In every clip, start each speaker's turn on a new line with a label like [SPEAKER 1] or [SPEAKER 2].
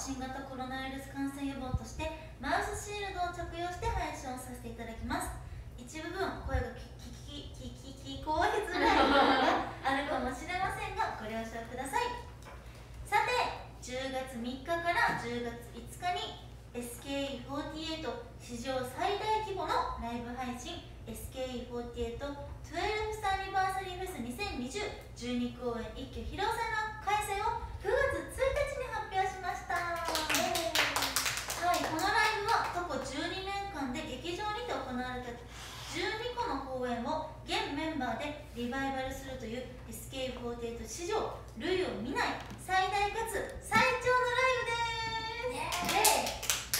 [SPEAKER 1] 新型コロナウイルス感染予防としてマウスシールドを着用して配信をさせていただきます。一部分声が聞こえづらいものがあるかもしれませんがご了承ください。さて、10月3日から10月5日に SKE48 史上最大規模のライブ配信 SKE48 12thアニバーサリーフェス2020 12公演一挙披露祭の開催を9月1日に発表しました。はい、このライブは過去12年間で劇場にて行われた12個の公演を現メンバーでリバイバルするという SKE48 史上類を見ない最大かつ最長のライブです。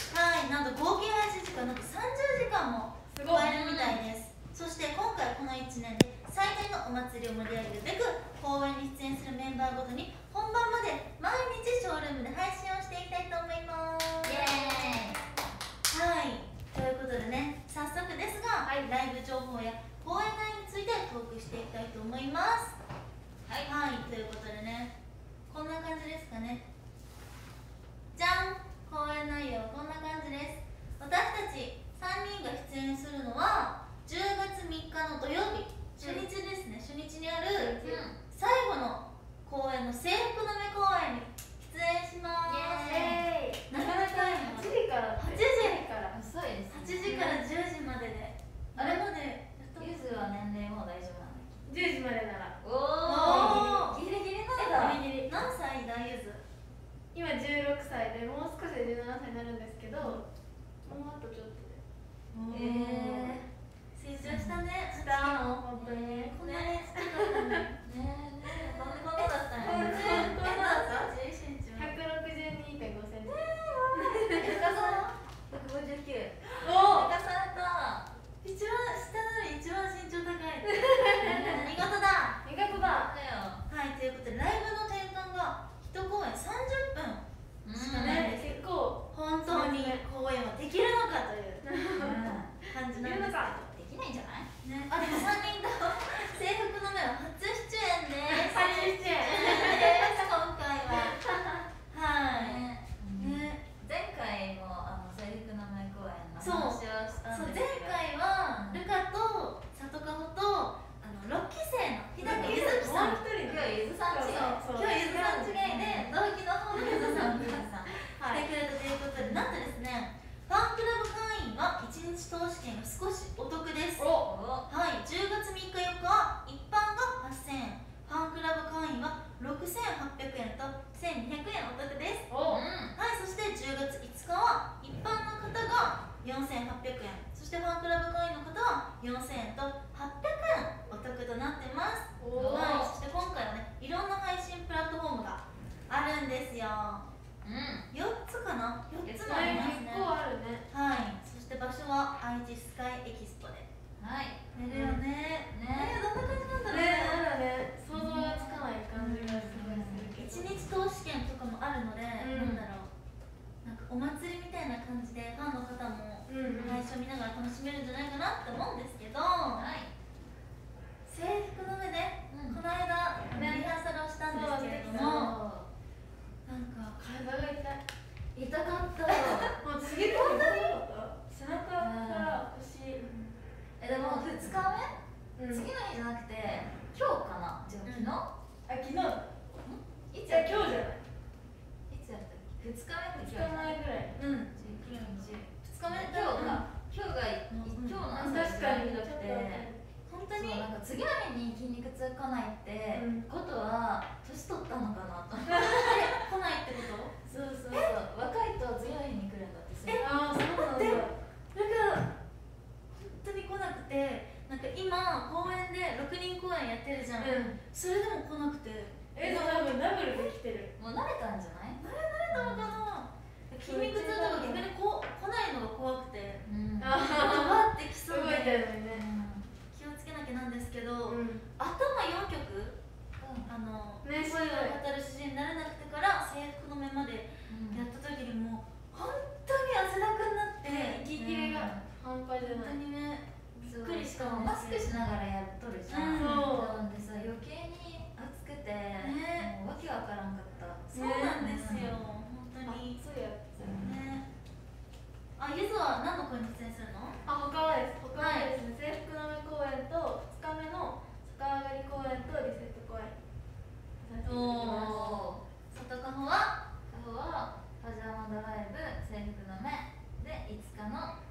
[SPEAKER 1] はい、なんと合計配信時間なんと30時間も超えるみたいです。そして今回この1年で最大のお祭りを盛り上げるべく公演に出演するメンバーごとに本番まで毎日ショールームで配信をしていきたいと思います。イエーイ。はい、ということでね、早速ですが、ライブ情報や公演内容についてトークしていきたいと思います。はい、ということでね、こんな感じですかね。じゃん、公演内容はこんな感じです。私たち3人が出演するのは10月3日の土曜日、初日ですね。初日にある最後の公演の制服の目公演に出演します。なかなか8時から遅いです、8時から10時までで、あれまで
[SPEAKER 2] ゆずは年齢も大丈夫なんだっけ。
[SPEAKER 3] 10時までなら。
[SPEAKER 2] おお、ギリギリなんだ。
[SPEAKER 1] 何歳だゆず？
[SPEAKER 3] 今16歳で、もう少しで17歳になるんですけど、もうあとちょっとで。
[SPEAKER 1] 成長したね。
[SPEAKER 3] 本当に
[SPEAKER 1] こんなにちっちゃかったね。こんなことだったね。
[SPEAKER 3] 162.5 センチ。
[SPEAKER 2] 深さ159。
[SPEAKER 3] おお。
[SPEAKER 2] 深された。
[SPEAKER 1] 一番下なのに一番身長高い。見事だ。
[SPEAKER 3] 見事だ。
[SPEAKER 1] はい、ということでライブの転換が1公演30分しかないんですけど、本当に公演はできるのかという感じなんですけど。
[SPEAKER 2] できないんじゃない？
[SPEAKER 1] ね、あ、でも3人と制服の目は初出演です。
[SPEAKER 3] 初出演
[SPEAKER 1] 今回は。はい。
[SPEAKER 2] 前回も制服の目公演の話をしたんですけど、
[SPEAKER 1] 前回はルカと里かほと6期生の日高ゆずきさん、
[SPEAKER 2] 今日ゆずさん違い、
[SPEAKER 1] で同期の方のゆずさん来てくれたということで、なんとですね、ファンクラブ会員は1日投資券が少しお得です。はい、10月3日4日は一般が8000円、ファンクラブ会員は6800円と1200円お得です。はい、そして10月5日は一般の方が4800円、そしてファンクラブ会員の方は4000円と800円お得となってます。はい、そして今回はね、いろんな配信プラットフォームがあるんですよ。4つかな、4つもありますね。
[SPEAKER 3] 結構あるね。
[SPEAKER 1] はい、そして場所は愛知スカイエキスポで。
[SPEAKER 2] はい。
[SPEAKER 1] 寝るよね。どんな感じなんだろう
[SPEAKER 3] ね。想像がつかない感じがすごいするけど。
[SPEAKER 1] 1日投資券とかもあるので、なんだろう、なんかお祭りみたいな感じでファンの方も配信を見ながら楽しめるんじゃないかなって思うんですけど、制服の上でこの間リハーサルをしたんですけれども、なんか
[SPEAKER 3] 体が痛い。
[SPEAKER 2] 痛かった。
[SPEAKER 3] もう次こんなに背中から腰。
[SPEAKER 2] でも2日目、次の日じゃなくて今日かな。じゃあ昨日？
[SPEAKER 3] 昨日。
[SPEAKER 2] いつやったっけ？
[SPEAKER 3] 今日じゃない。
[SPEAKER 2] いつやったっけ？2日目って
[SPEAKER 3] 2日前ぐらい。
[SPEAKER 1] 2日目
[SPEAKER 2] 今日の朝がひどくて、
[SPEAKER 1] 本当に
[SPEAKER 2] なんか次の日に筋肉痛来ないってことは年取ったのかなと思って。
[SPEAKER 1] 来ないってこと？
[SPEAKER 2] そう若いと次の日に来るんだって。
[SPEAKER 3] ああ、そうなんだ。
[SPEAKER 1] なんか本当に来なくて、なんか今公園で6人公演やってるじゃん。それでも来なくて。
[SPEAKER 3] 多分ダブルできてる。
[SPEAKER 2] もう慣れたんじゃない？
[SPEAKER 1] 慣れたのかな。筋肉痛とか逆に来ないのが怖くて、わってきそうで気をつけなきゃなんですけど、頭4曲声が語る主人になれなくてから制服の目までやった時にもう本当に汗だくになって、
[SPEAKER 3] 息切れが半端じゃない。
[SPEAKER 1] 本当にね、びっくりしたん
[SPEAKER 2] マスク
[SPEAKER 1] ですよ。
[SPEAKER 2] しながらやっとるじゃん。なんでさ、余計に暑くてもうわけわからんかった。
[SPEAKER 1] そうなんですよ、本当に。
[SPEAKER 3] 暑い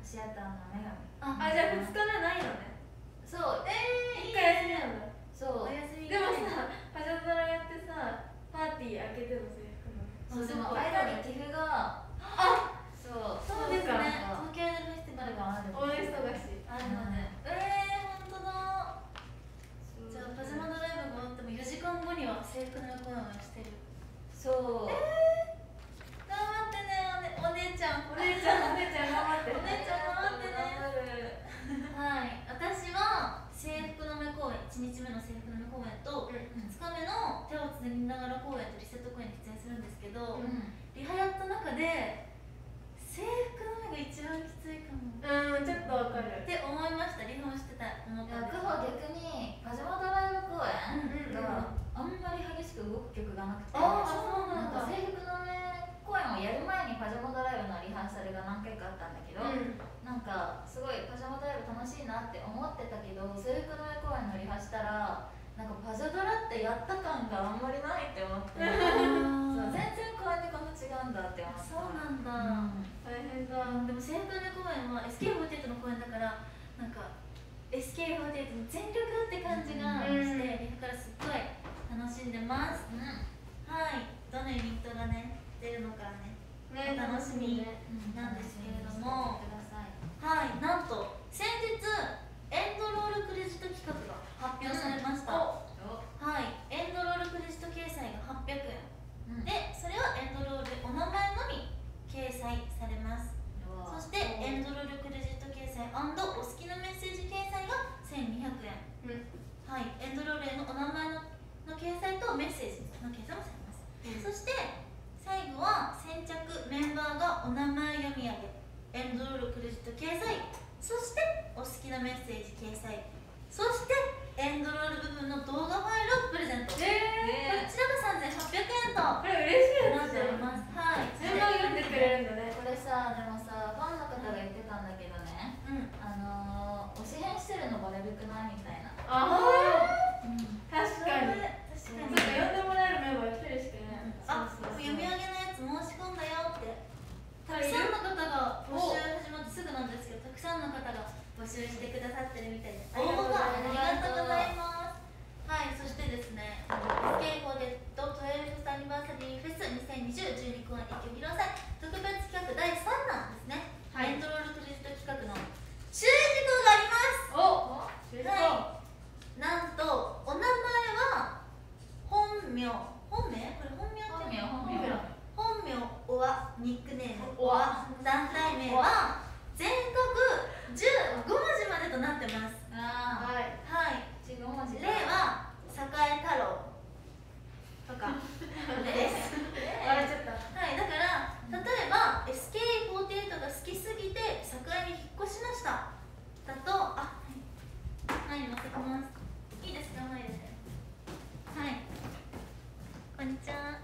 [SPEAKER 2] シアターの女神。
[SPEAKER 3] あ、じゃあ2日目ないのね。
[SPEAKER 2] そう
[SPEAKER 3] 1回休みなんだ。
[SPEAKER 2] そう
[SPEAKER 1] お休み
[SPEAKER 3] でもさ、パジャドラやってさ、パーティー開けての制服の。
[SPEAKER 2] そう、でも間にティフがそう
[SPEAKER 1] そうですね、
[SPEAKER 2] なんか
[SPEAKER 1] 東京アイドルフェスティバルが
[SPEAKER 2] ある
[SPEAKER 3] 大忙し。
[SPEAKER 1] あるので、本当だ。じゃあパジャマドライブが終わっても4時間後には制服の公演をしてる。
[SPEAKER 2] そう
[SPEAKER 1] 頑張ってね、お姉ちゃん。
[SPEAKER 3] お姉ちゃん頑張って。
[SPEAKER 1] お姉ちゃん頑張ってね。
[SPEAKER 2] 頑張る。
[SPEAKER 1] はい、私は制服の目公演、1日目の制服の目公演と、2日目の手をつなぎながら公演とリセット公演に出演するんですけど、リハやった中で制服の目が一番きついかも
[SPEAKER 3] ちょっとわかる。
[SPEAKER 1] って思いました。リハもしてた思ったんですけど、
[SPEAKER 2] 逆にパジャマドライブ公演があんまり激しく動く曲がなくて、
[SPEAKER 1] そうなんだ。
[SPEAKER 2] 制服の目公演をやる前にパジャマドライブのリハーサルが何回かあったんだけど、なんかすごいパジャマドライブ楽しいなって思ってたけど、制服の目公演のリハしたらなんかパジャドラってやった感があんまりないって思ってそう全然公演でこんな違うんだって思った。
[SPEAKER 1] そうなんだ、
[SPEAKER 3] 大変だ。
[SPEAKER 1] でも制服の目公演は SK48 の公演だから、なんか SK48 の全力って感じがして、リハからすっごい楽しんでます。はい、どのユニットがね出るのかね、お楽しみなんですけれども、はい、なんと先日エンドロールクレジット企画が発表されました。はい、エンドロールクレジット掲載が800円、でそれはエンドロールでお名前のみ掲載されます。そしてエンドロールクレジット掲載&お好きなメッセージ掲載が1200円、はい、エンドロールへのお名前の掲載とメッセージの掲載もされます。そして最後は先着メンバーがお名前読み上げ、エンドロールクレジット掲載、そしてお好きなメッセージ掲載、そしてエンドロール部分の動画ファイルをプレゼント、こちらが3800円と
[SPEAKER 3] これ嬉しいや
[SPEAKER 1] なって
[SPEAKER 3] つじゃん。
[SPEAKER 1] おります。はい、
[SPEAKER 3] 順番読んでくれるんだね。
[SPEAKER 2] これさ、でもさ、ファンの方が言ってたんだけどね、推し変してるのバレるくないみたいな。
[SPEAKER 3] 確かに。
[SPEAKER 1] 確
[SPEAKER 3] そうか、呼んでもらえるメンバー1人しかいない。
[SPEAKER 1] 読み上げのやつ申し込んだよって、たくさんの方が募集始まってすぐなんですけど、たくさんの方が募集してくださってるみたいで、応募がありがとうございます。はい、そしてですね、SK48 12thアニバーサリーフェス2020 12公演一挙披露祭特別企画第3弾ですね、エンドロールクレジット企画の注意事項があります。はい、なんとお名前は本名これ本名っていうの？本名おわ、ニックネームおわ、団体名は全国15文字までとなってます。はい、
[SPEAKER 2] 15文字。
[SPEAKER 1] 例は栄太郎とかです。
[SPEAKER 3] 笑っちゃった。
[SPEAKER 1] はい、だから例えば SK48 が好きすぎて栄に引っ越しましただと、はい、持ってきます。いいですか、前で。はい、こんにちは。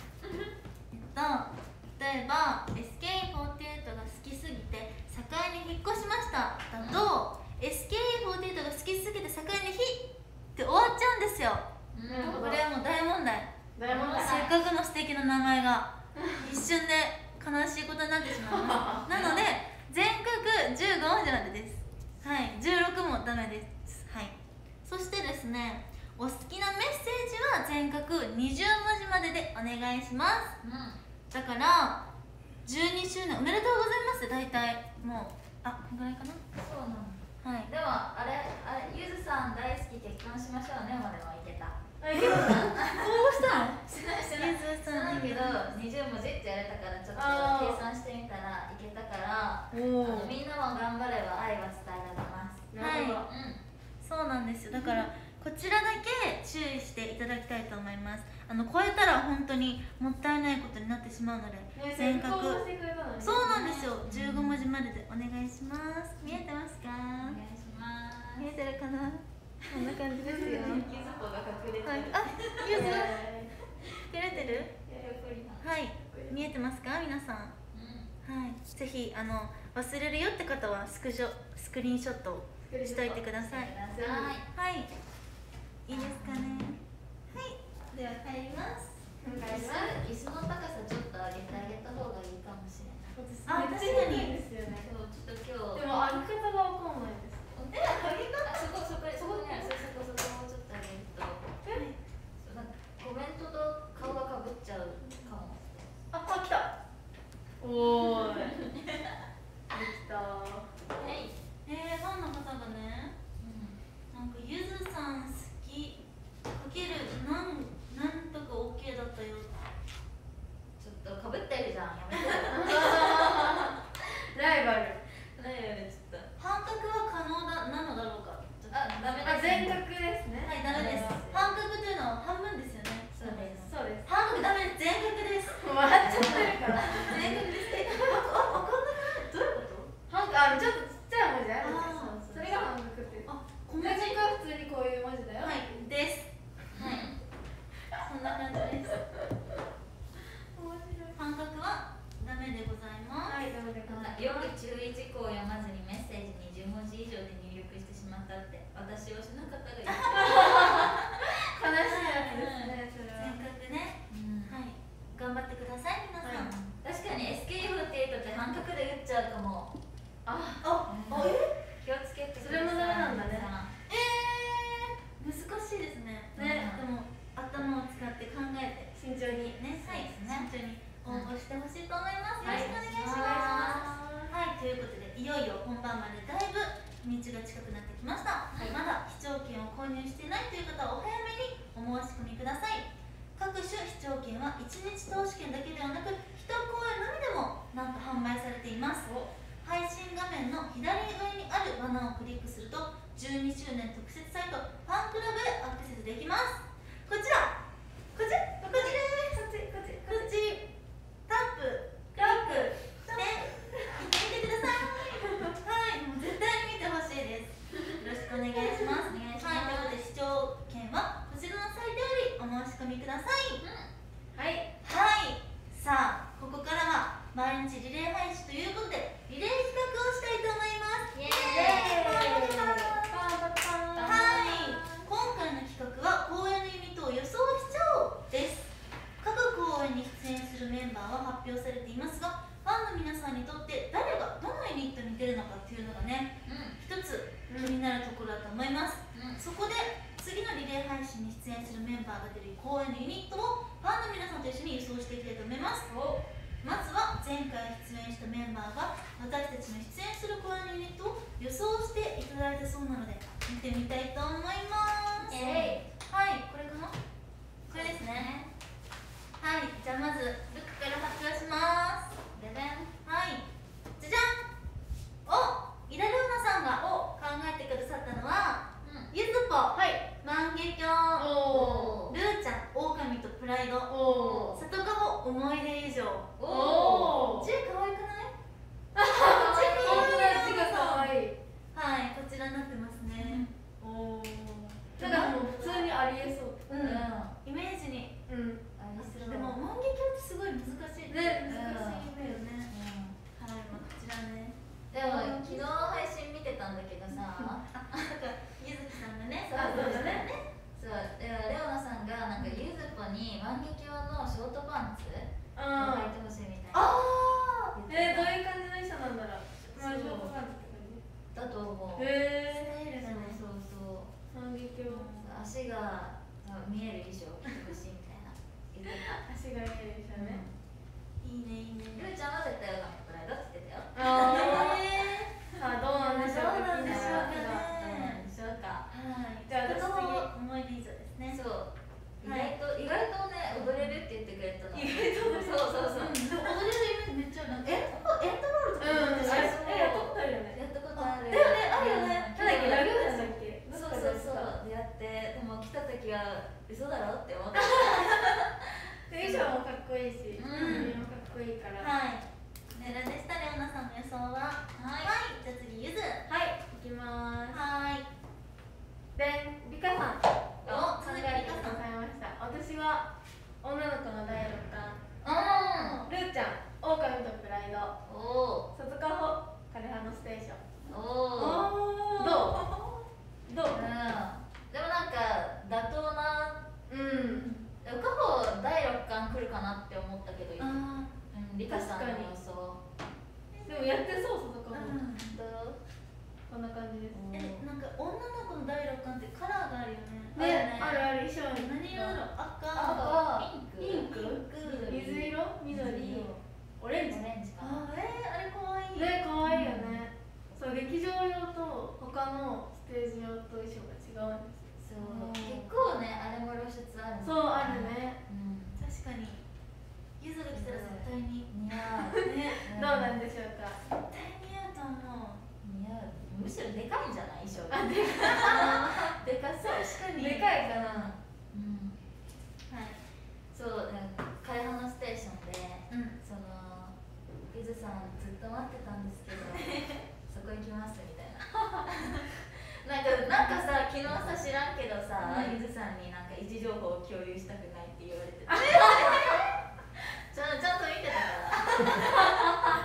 [SPEAKER 1] 例えば SK48 が好きすぎて栄に引っ越しましただと、SK48 が好きすぎて栄にひって終わっちゃうんですよ。これはもう大問題。せっかくの素敵な名前が一瞬で悲しいことになってしまいます。なので全国15文字までです。はい、16もダメです。はい、そしてですね、お好きなメッセージは全国20文字まででお願いします。だから12周年おめでとうございます。大体もうこんぐらいかな。
[SPEAKER 2] そうなの。
[SPEAKER 1] はい、
[SPEAKER 2] でもあれゆずさん大好き結婚しましょうねまではいけた。
[SPEAKER 1] 応募したの？
[SPEAKER 2] してないけど20文字って言われたからちょっと計算してみたらいけたから、みんなも頑張れば愛は伝えられます。
[SPEAKER 1] はい、そうなんですよ。だからこちらだけ注意していただきたいと思います。超えたら本当にもったいないことになってしまうので、全国そうなんですよ、15文字まででお願いします。見えてますか？
[SPEAKER 2] お願いします。
[SPEAKER 1] 見えてるかな？こんな感じですよ。
[SPEAKER 2] ゆずぽが隠れてる。
[SPEAKER 1] ゆず照れてる？はい、見えてますか皆さん？はい、ぜひ忘れるよって方はスクリーンショットしといてください。はい、いいですかね。はい、では帰ります。
[SPEAKER 2] 椅子の高さちょっと上げてあげた方がいいかもしれない。
[SPEAKER 1] 確かに。
[SPEAKER 3] ですよね。
[SPEAKER 2] ちょっと今日かって私をしなかったがいい
[SPEAKER 3] 悲しいやつですね、それは。
[SPEAKER 1] せっかくね、はい、頑張ってください皆さん。
[SPEAKER 2] 確かに SKE48 って半角で打っちゃうかも。気をつけてください。
[SPEAKER 3] それもダメなんだね。
[SPEAKER 1] 難しいですね。
[SPEAKER 3] ね、
[SPEAKER 1] でも頭を使って考えて
[SPEAKER 3] 慎重に
[SPEAKER 1] ね、はい、慎重に応募してほしいと思います。よろしくお願いし
[SPEAKER 3] お願
[SPEAKER 1] ます。はい、ということでいよいよ本番までだいぶ道が近くなってきました。まだ視聴券を購入していないという方はお早めにお申し込みください。各種視聴券は1日投資券だけではなく1公演のみでもなんと販売されています。配信画面の左上にあるバナーをクリックすると12周年特設サイトファンクラブへアクセスできます。こちらこっちタップクリックして見てみてください。はい、もう絶対に見てほしいです。よろしくお願いします。はい、ということで視聴券はこちらのサイトよりお申し込みください。はい、さあここからは毎日リレー配信ということでリレー企画をしたいと思います。イエーイ。はい、今回の企画は公演のユニットを予想しちゃおうです。各公演に出演するメンバーは発表されていますが、ファンの皆さんにとって誰がどのユニットに出るのかっていうのがね、一つ気になるところだと思います。そこで次のリレー配信に出演するメンバーが出る公演のユニットをファンの皆さんと一緒に予想していきたいと思います。まずは前回出演したメンバーが私たちの出演する公演のユニットを予想していただいたそうなので見てみたいと思います。はい、これかな、これですね。はい、じゃあまずルックから発表します。でね、はい、じゃじゃん。井田玲奈さんが考えてくださったのは、ゆずぽ、万華鏡、ルーちゃん、狼とプライド、里かほ、思い出以上。字かわいくない？
[SPEAKER 3] 字がかわいい。
[SPEAKER 1] はい、こちらになってますね。
[SPEAKER 3] ただもう普通にありえそう。
[SPEAKER 1] イメージに。でも万華鏡ってすごい難しいね。難しいんだよね。はい、こちらね。
[SPEAKER 2] でも昨日配信見てたんだけどさ、
[SPEAKER 1] ゆずきさんがね、
[SPEAKER 2] そうレオナさんがなんかゆずぽに万華鏡のショートパンツを履いてほしいみたいな。
[SPEAKER 3] どういう感じの衣装なんだろう。ショートパンツって感じ
[SPEAKER 2] だと思う。
[SPEAKER 1] スタイルがね、
[SPEAKER 2] そう
[SPEAKER 3] 万華鏡、
[SPEAKER 2] 足が見える衣装を着てほしいみたいな言ってた。
[SPEAKER 3] 足が見える衣装ね。
[SPEAKER 1] いいねいいね。
[SPEAKER 2] ルーちゃんは絶対オカミとプライドって言ってたよ。
[SPEAKER 3] さあどうなんでしょうか。
[SPEAKER 2] どうなんでしょうか。
[SPEAKER 1] はい、
[SPEAKER 3] じゃあ私
[SPEAKER 1] 次思い出以上ですね。
[SPEAKER 2] そう、意外とね踊れるって言ってくれたの。
[SPEAKER 1] 意外と
[SPEAKER 2] そう
[SPEAKER 1] 踊れるイメージめっちゃある。エンドロールとか
[SPEAKER 3] やったことあるよね。
[SPEAKER 2] やったことある。
[SPEAKER 1] だよね、あるよね。
[SPEAKER 3] なんだっけ、ラグーンだっけ。
[SPEAKER 2] そうやって、でも来た時は嘘だろって思った。
[SPEAKER 3] 衣装もかっこいいし、もかっこいいから。
[SPEAKER 1] はい。ねらでしたレオナさんの予想は。はい。じゃあ次ゆず。
[SPEAKER 3] いきまーす。でん、リカさん。
[SPEAKER 1] 鈴木リカさん。
[SPEAKER 3] 考えました。私は女の子の第6巻。ルーちゃん、オオカミとプライド。外かほ、枯葉のステーション。どう？
[SPEAKER 2] でもなんか妥当な。過去第6巻来るかなって思ったけど、リカさんの予想。
[SPEAKER 3] でもやってそう、外かほ。こんな感じです。
[SPEAKER 1] なんか女の子の第6巻ってカラーがあるよね。
[SPEAKER 3] ね、ある衣装に。
[SPEAKER 1] 何色だろう？
[SPEAKER 2] 赤、
[SPEAKER 3] ピンク、水色、緑、オレンジ。
[SPEAKER 1] あれかわいい。
[SPEAKER 3] ね、かわいいよね。そう、劇場用と他のステージ用と衣装が違うんです。
[SPEAKER 2] 結構ね、あれも露出ある。
[SPEAKER 3] そう、あるね。
[SPEAKER 1] 確かにゆずが来たら絶対に
[SPEAKER 2] 似合うね。
[SPEAKER 3] どうなんでしょうか。
[SPEAKER 1] 絶対似合うと思う。
[SPEAKER 2] 似合う。むしろでかいんじゃない衣装が。
[SPEAKER 3] でかそう。
[SPEAKER 1] 確かに
[SPEAKER 3] でかいかな。
[SPEAKER 1] はい。
[SPEAKER 2] そう、枯葉のステーションで、そのゆずさんずっと待ってたんですけど、そこ行きますみたいな。なんかさ、昨日さ知らんけどさ、ゆずさんになんか位置情報を共有したくないって言われてた。ちゃんと見てたから。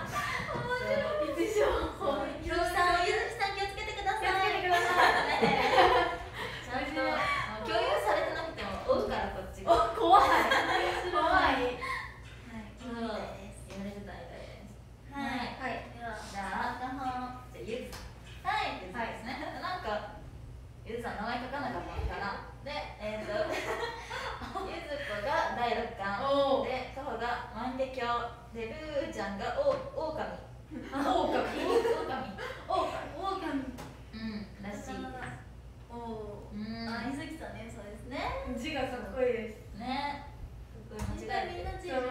[SPEAKER 3] 位置情報。
[SPEAKER 1] ゆずきさん気をつけてください。
[SPEAKER 3] 気をつけてください。 狼
[SPEAKER 2] らしい。
[SPEAKER 1] おお、あ、伊崎さんね、そうですね。
[SPEAKER 3] 字がかっこいいです
[SPEAKER 2] ね。すごい間違えて。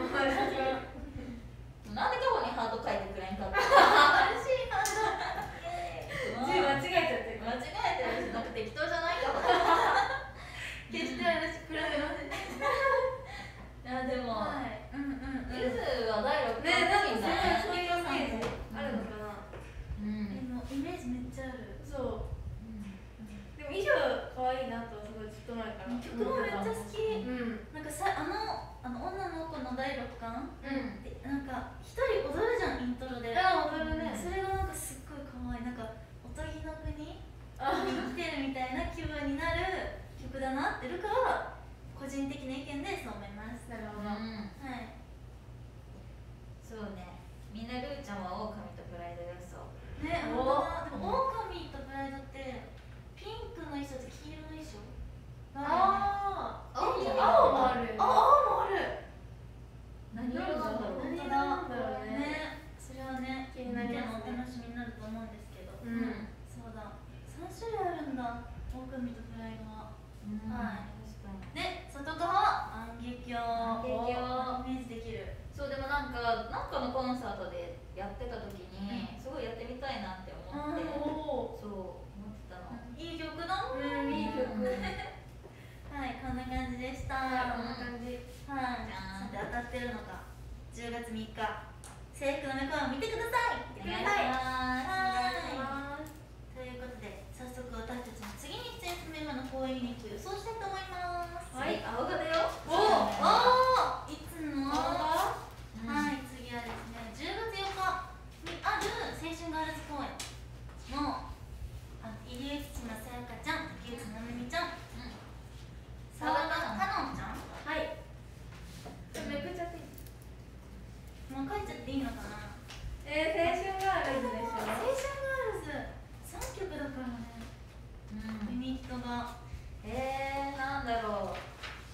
[SPEAKER 2] なんで過去にハート書いてくれんかった。
[SPEAKER 1] 嬉しいな。
[SPEAKER 3] 字間違えちゃってる。
[SPEAKER 2] 間違えてるし、なんか適当じゃないかも。
[SPEAKER 1] 決して私比べません。
[SPEAKER 2] いやでも、ゆずは第6
[SPEAKER 3] ね、なんか
[SPEAKER 2] 回だね。
[SPEAKER 3] そういうイメージあるのかな。
[SPEAKER 1] もイメージめっちゃある。
[SPEAKER 3] そう。でも衣装可愛いなとすごいずっと前から。
[SPEAKER 1] 曲もめっちゃ好き。なんかさ、女の子の第6巻でなんか一人踊るじゃん、イントロで。
[SPEAKER 3] あ、踊るね。
[SPEAKER 1] それがなんかすっごい可愛い。なんかおとぎの国に来てるみたいな気分になる曲だなってるから、個人的な意見でそう思います。
[SPEAKER 3] なるほど。
[SPEAKER 1] はい。
[SPEAKER 2] そうね。みんなルーちゃんは狼とプライド予想。
[SPEAKER 1] ね、本当だ。でも狼とプライドってピンクの衣装と黄色の衣装。
[SPEAKER 3] 青もある。
[SPEAKER 1] 青もある。
[SPEAKER 2] 何色なんだろう。
[SPEAKER 3] 何色なんだろうね。
[SPEAKER 1] それはね、
[SPEAKER 3] 気になりますね。
[SPEAKER 1] お楽しみになると思うんですけど。そうだ。3種類あるんだ。狼とプライドは。はい。で、外側は安劇をイメージできる。
[SPEAKER 2] そう、でもなんかのコンサートでやってた時にすごいやってみたいなって思って、そう思ってたの。
[SPEAKER 1] いい曲だ。
[SPEAKER 3] いい曲。
[SPEAKER 1] はい、こんな感じでした。
[SPEAKER 3] こんな感じ。
[SPEAKER 1] はい。さて当たってるのか。10月3日、制服の目を見てください。
[SPEAKER 2] お願いします。
[SPEAKER 1] はい。ということで、早速私たちの次に出演するメンバーの公演ユニット予想したいと思います。
[SPEAKER 2] はい、青がだよ。
[SPEAKER 1] いつのはい、次はですね、10月4日にある青春ガールズ公演の入江口まさやかちゃん、竹内ななみちゃん、澤田かのんちゃん。
[SPEAKER 3] はい。めくっちゃっていい？
[SPEAKER 1] もう書いちゃっていいのかな。
[SPEAKER 3] 青春ガールズでしょ。
[SPEAKER 1] 青春ガールズ3曲だからね、ユニットが。
[SPEAKER 2] なんだろう。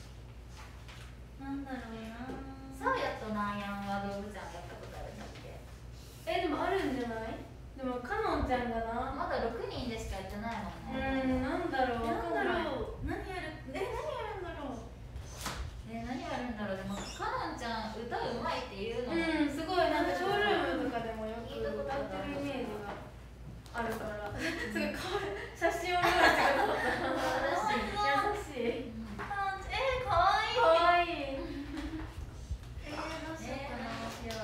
[SPEAKER 1] なんだろうな。
[SPEAKER 2] サーヤとナーヤンは動物園やったことあるんだっけ？
[SPEAKER 3] でもあるんじゃない？でもかのんちゃんがな、
[SPEAKER 2] まだ6人でしかやってないもんね。
[SPEAKER 3] なんだろう。
[SPEAKER 1] 何やるんだろう。
[SPEAKER 2] 何やるんだろう。でもかのんちゃん歌うまいっていうのも、
[SPEAKER 3] すごいなんかショールームとかでもよく歌ってるイメージがあるからすごい写真を見るのが優しい。
[SPEAKER 1] かわいい。
[SPEAKER 3] かわいい。
[SPEAKER 1] どうしようかな。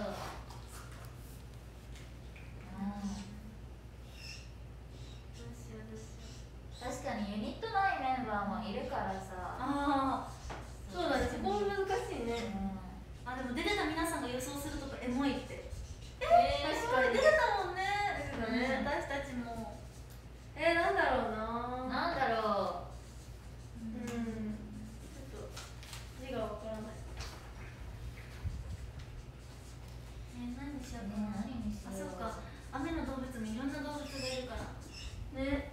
[SPEAKER 2] 確かにユニットないメンバーもいるからさ。
[SPEAKER 3] そうだね、そこも難しいね。
[SPEAKER 1] でも出てた皆さんが予想するとかエモいって。
[SPEAKER 3] 確かに
[SPEAKER 1] 出てたもんね。私たちも。
[SPEAKER 3] なんだろうな。
[SPEAKER 2] なんだろう。
[SPEAKER 3] ちょっと字がわからない。
[SPEAKER 1] 何にしようかな。そうか。雨の動物もいろんな動物がいるからね。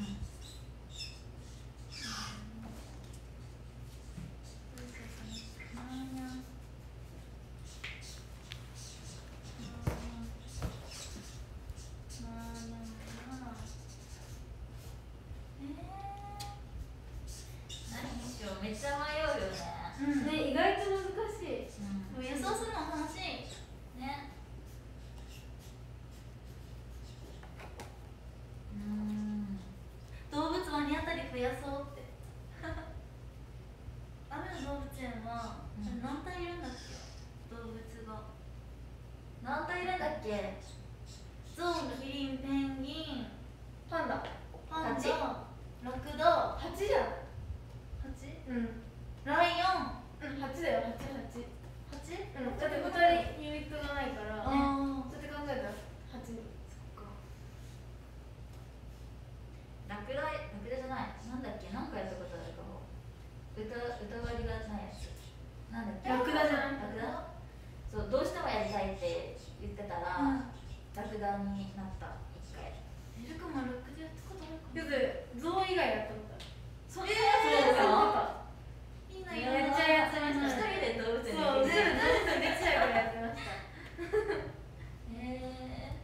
[SPEAKER 2] めっちゃ迷うよね。
[SPEAKER 3] ね、意外と難しい。
[SPEAKER 1] 予想するの楽しいね。動物ワニあたり増やそうって。雨の動物園は何体いるんだっけ、動物が。
[SPEAKER 2] 何体いるんだっけ？
[SPEAKER 1] ゾウ、キリン、ペンギン、
[SPEAKER 3] パンダ、
[SPEAKER 1] パンダ、ラクダ、
[SPEAKER 3] ハチじゃん。
[SPEAKER 1] ライオン。
[SPEAKER 3] ハチだよ、ハチ。
[SPEAKER 1] ハチ？
[SPEAKER 3] だって2人ユニットがないから、そうやって考えたらハチ。
[SPEAKER 2] ラクダじゃない。なんだっけ？なんかやったことあるかも。歌割りがないやつ。なんだっけ？
[SPEAKER 3] ラクダじゃない？
[SPEAKER 2] ラクダ？そう、どうしてもやりたいって言ってたら、ラクダになった一回。
[SPEAKER 1] ルカもラクダやったことあるかな。
[SPEAKER 3] ゾウ以外やったことある。
[SPEAKER 2] そんなやつですか？
[SPEAKER 1] いいな。
[SPEAKER 3] めっちゃやってました。
[SPEAKER 2] 一人で動物園
[SPEAKER 3] そう、全部でチャイからやってました。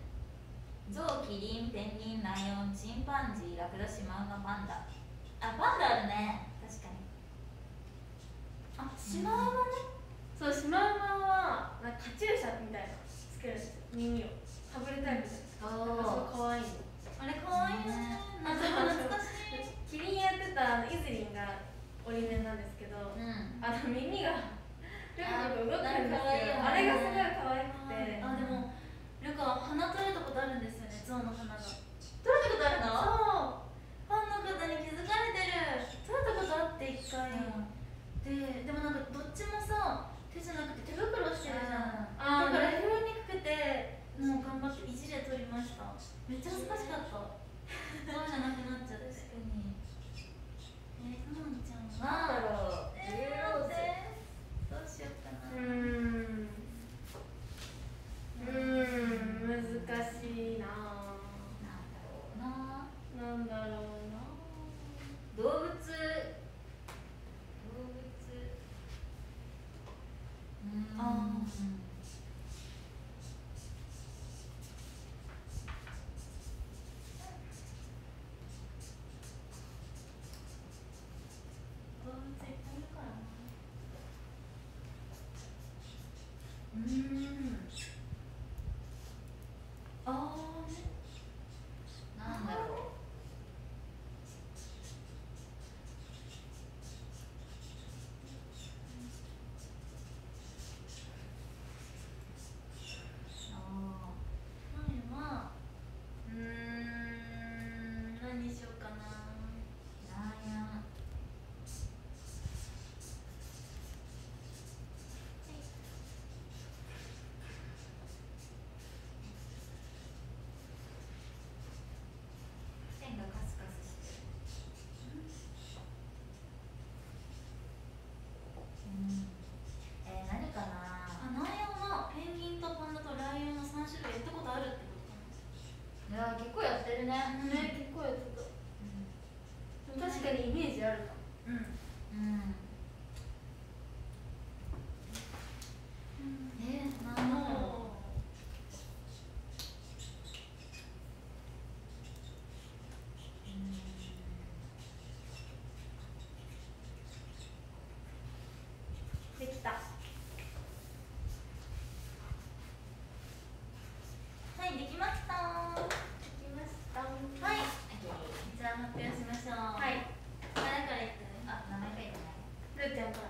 [SPEAKER 2] チンパンジー、ラクダ、シマウマ、パンダ。あ、パンダあるね、確かに。
[SPEAKER 1] あ、シマウマね。
[SPEAKER 3] そう、シマウマはなんかカチューシャみたいなつけるんですよ、耳をかぶれたりする。なんかすごい可愛いの。
[SPEAKER 1] あれ可愛いよね。あ、でも懐かしい。
[SPEAKER 3] キリンやってたイズリンがオリメンなんですけど、耳がルカが動くんですよ。あれがすごい可愛くて。
[SPEAKER 1] あ、でもルカ鼻取れたことあるんですよね、象の鼻が。
[SPEAKER 2] 取れたことあるの？
[SPEAKER 1] そう、ファンの方に気づかれてる。取れたことあって一回、でもなんかどっちもさ、手じゃなくて手袋してるじゃん。だから拾いにくくて、もう頑張って意地で取りました。めっちゃ恥ずかしかった。そうじゃなくなっちゃって。
[SPEAKER 2] 確かに。
[SPEAKER 1] かのんちゃん
[SPEAKER 2] なんだ
[SPEAKER 1] は
[SPEAKER 2] ろう。ブルーローズ。
[SPEAKER 1] どうしようかな。
[SPEAKER 3] 難しいな。
[SPEAKER 2] なんだろうな。
[SPEAKER 3] なんだろうな。
[SPEAKER 2] 動物。
[SPEAKER 1] 動物いっぱいいるからな。
[SPEAKER 2] なんだろう。
[SPEAKER 1] 何にしようかな。
[SPEAKER 2] 線がカスカスしてる。何かな。
[SPEAKER 1] ナイアンはペンギンとパンダとライオンの3種類やったことあるってことかな。
[SPEAKER 2] いや、結構やってるね。
[SPEAKER 3] 結構やってた。確かにイメージあるかも。
[SPEAKER 1] なんだろう。
[SPEAKER 3] できた。
[SPEAKER 1] はい、できました。
[SPEAKER 3] できました。
[SPEAKER 1] はい、じゃあ発表しましょう。
[SPEAKER 3] はい。
[SPEAKER 1] 誰からいく？
[SPEAKER 2] あ、名前書いてない。
[SPEAKER 3] ルーちゃんから。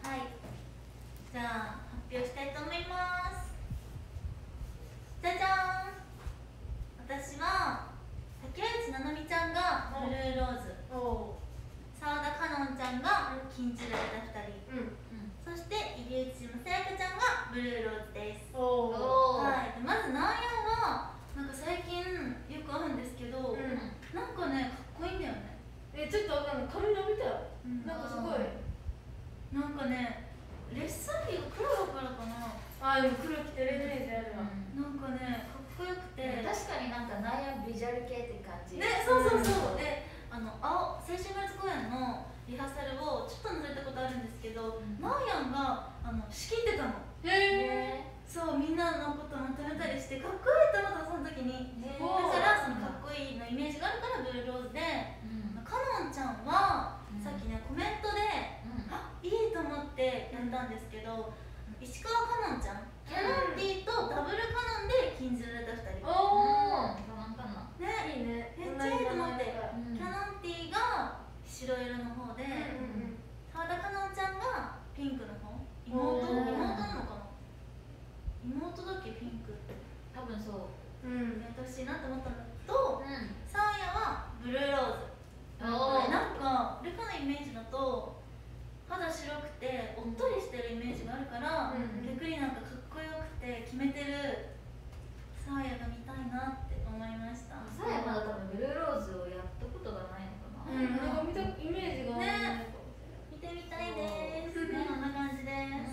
[SPEAKER 1] はい。じゃあ発表したいと思います。じゃじゃーん。私は竹内ななみちゃんがブルーローズ、澤田かのんちゃんが禁じられた2人、そして入内島さやかちゃんがブルーローズです。はい、でまずナイアンはなんか最近よく会うんですけど、なんかねかっこいいんだよね。
[SPEAKER 3] ちょっとわかんない。髪伸びたよ。なんかすごい。
[SPEAKER 1] なんかね、レッスン着が黒だからかな。
[SPEAKER 3] でも黒着てるイメージあるわ。
[SPEAKER 1] なんかねかっこよくて、
[SPEAKER 2] 確かになんかナイアンビジュアル系って感じ
[SPEAKER 1] ね、そうそうそう。で、青春夏公演のリハーサルをちょっと覗いたことあるんですけど、ナイアンが仕切ってたの。そう、みんなのことまとめたりしてかっこいいと思ったその時に。だからそのかっこいいのイメージがあるからブルーローズで、かのんちゃんはさっきねコメントで、いいと思ってやったんですけど、石川かのんちゃん、キャノンティーとダブルカノンで禁じられた2人。ね、
[SPEAKER 3] いいね。
[SPEAKER 1] めっちゃいいと思って。キャノンティーが白色の方で、澤田かのんちゃんがピンクの方。妹なのかな。妹だっけピンクって。
[SPEAKER 2] 多分そう。
[SPEAKER 1] やってほしいなと思ったのと、サーヤはブルーローズ。なんかルカのイメージだと肌白くておっとりしてるイメージがあるから、逆になんかかっこよくて決めてるサーヤが見たいなって思いました。
[SPEAKER 2] サーヤまだ多分ブルーローズをやったことがないのかな。
[SPEAKER 3] なんか見たイメージが
[SPEAKER 1] ね、見てみたいです。ね、こんな感じです。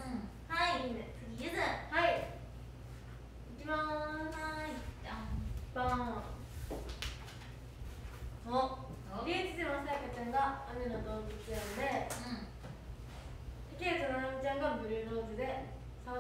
[SPEAKER 1] はい、次ゆず。
[SPEAKER 3] はい。いきまーす。バーン。リュウジ島さやかちゃんが雨の動物園で、竹内ななみちゃんがブルーローズで、澤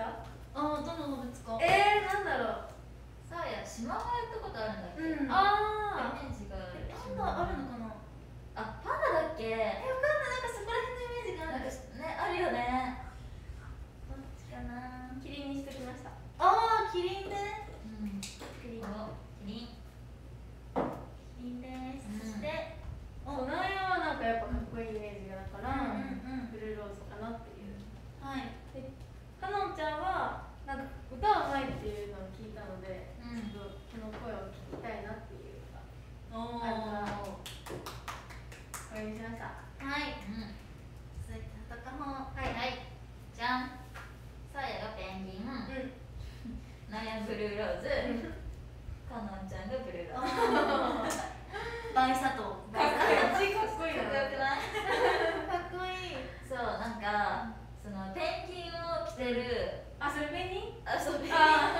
[SPEAKER 3] た？
[SPEAKER 1] どの動物か。
[SPEAKER 3] なんだろう。
[SPEAKER 2] さあやシマウマやったことあるんだっけ？イメ
[SPEAKER 3] あ
[SPEAKER 2] ージがある。
[SPEAKER 1] パンダあるのかな。
[SPEAKER 2] あ、パンダだっけ？
[SPEAKER 1] わかんない、なんかそこら辺のイメージがある。
[SPEAKER 2] ね、あるよね。
[SPEAKER 1] どっちかな。
[SPEAKER 3] キリンにしときました。
[SPEAKER 1] キリンね。
[SPEAKER 2] キリン。キリン。
[SPEAKER 1] キリンです。そして、
[SPEAKER 3] ナナヤはなんかやっぱかっこいいイメージがあるから、
[SPEAKER 1] ブ
[SPEAKER 3] ブルーローズかなっていう。
[SPEAKER 1] はい。
[SPEAKER 3] で、かのんちゃんはなんか歌うまいっていうのを聞いたので、ちょっとその声を聞きたいなっていうのがあるからこれにしました。
[SPEAKER 1] はい。続いてはたかほ。
[SPEAKER 2] はい。じゃん。さやがペンギン。ナヤブルーローズ。かのんちゃんがブルーローズ。
[SPEAKER 1] バイサトウ。
[SPEAKER 3] かっこいいな。
[SPEAKER 2] かっこよくない？
[SPEAKER 1] かっこいい。
[SPEAKER 2] そう、なんかそのペンギンを着てる。
[SPEAKER 3] それペンギン？
[SPEAKER 2] そう、ペンギン。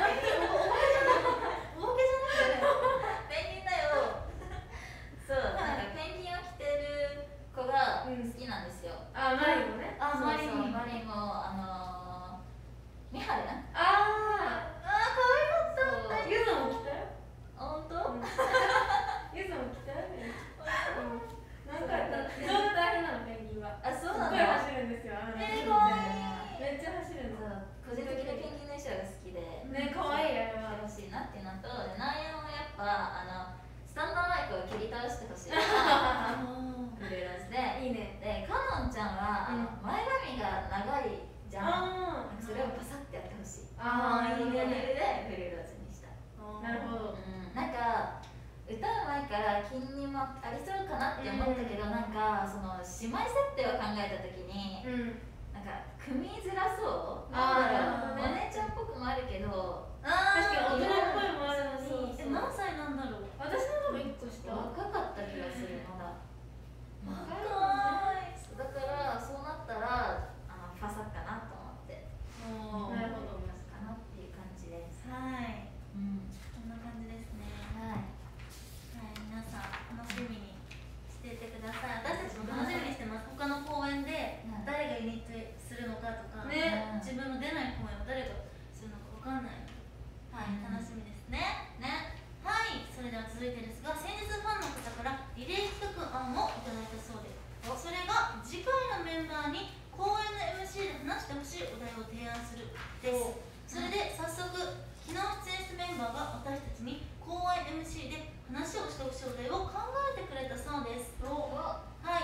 [SPEAKER 1] おぼけじゃないよね。
[SPEAKER 2] ペンギンだよ。そう、なんかペンギンを着てる子が好きなんですよ。
[SPEAKER 3] マリもね。
[SPEAKER 2] マリもミハル。
[SPEAKER 1] 可愛かった。
[SPEAKER 3] ゆずも着たよ。
[SPEAKER 2] 本当？
[SPEAKER 3] ゆずも着たよね。なんか移動が大変なのペンギンは。
[SPEAKER 2] そうなの。
[SPEAKER 3] すっごい走るんですよ。
[SPEAKER 1] 可愛い。
[SPEAKER 3] めっちゃ走るの。
[SPEAKER 2] 個人的にペンギンの衣装が好きで。
[SPEAKER 3] ね、可愛いあれは。
[SPEAKER 2] 欲しいなっていうのと、ナイアンはやっぱスタンドマイクを切り倒してほしい。ブルーローズで。
[SPEAKER 3] いいね。
[SPEAKER 2] で、かのんちゃんは前髪が長いじゃん。それをパサってやってほしい。
[SPEAKER 1] いいね。
[SPEAKER 2] でブルーローズにした。
[SPEAKER 3] なるほど。
[SPEAKER 2] なんか歌う前から金にもありそうかなって思ったけど、なんかその姉妹設定を考えた時に、なんか組みづらそう。お姉ちゃんっぽくもあるけど、
[SPEAKER 3] 確かに大人っぽいもあるのに。
[SPEAKER 1] 何歳なんだろう。
[SPEAKER 3] 私の方が1個下。
[SPEAKER 2] 若かった気がする。まだ
[SPEAKER 1] 若い。
[SPEAKER 2] だからそうなったらファサかなと思って。
[SPEAKER 3] なるほど。
[SPEAKER 2] かなっていう感じです。
[SPEAKER 1] はい。こんな感じですね。はい。皆さん楽しみにしていてください。私たちも楽しみにしてます。他の公演で誰がユニットするのかとか、自分の出ない公演を誰がするのかわかんないので、楽しみですね。はい。それでは続いてですが、先日ファンの方からリレー企画案をいただいたそうです。それが次回のメンバーに公演の MC で話してほしいお題を提案するです。それで早速、昨日出演したメンバーが私たちに公演 MC で話をしてほしいお題を考えてくれたそうです。はい。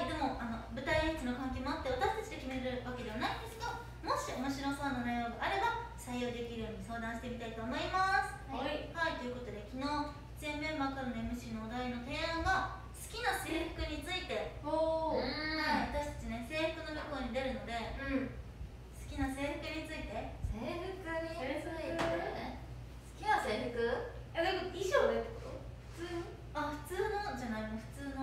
[SPEAKER 1] でも舞台演出の関係もあって私たちで決めるわけではないんですが、もし面白そうな内容があれば採用できるように相談してみたいと思います。ということで昨日出演メンバーからの MC のお題の提案が好きな制服について。私たちね、制服の向こうに出るので、好きな制服について。
[SPEAKER 2] 好きな制服？
[SPEAKER 3] 衣装でってこと？普通に？
[SPEAKER 1] 普通のじゃない、もう普通の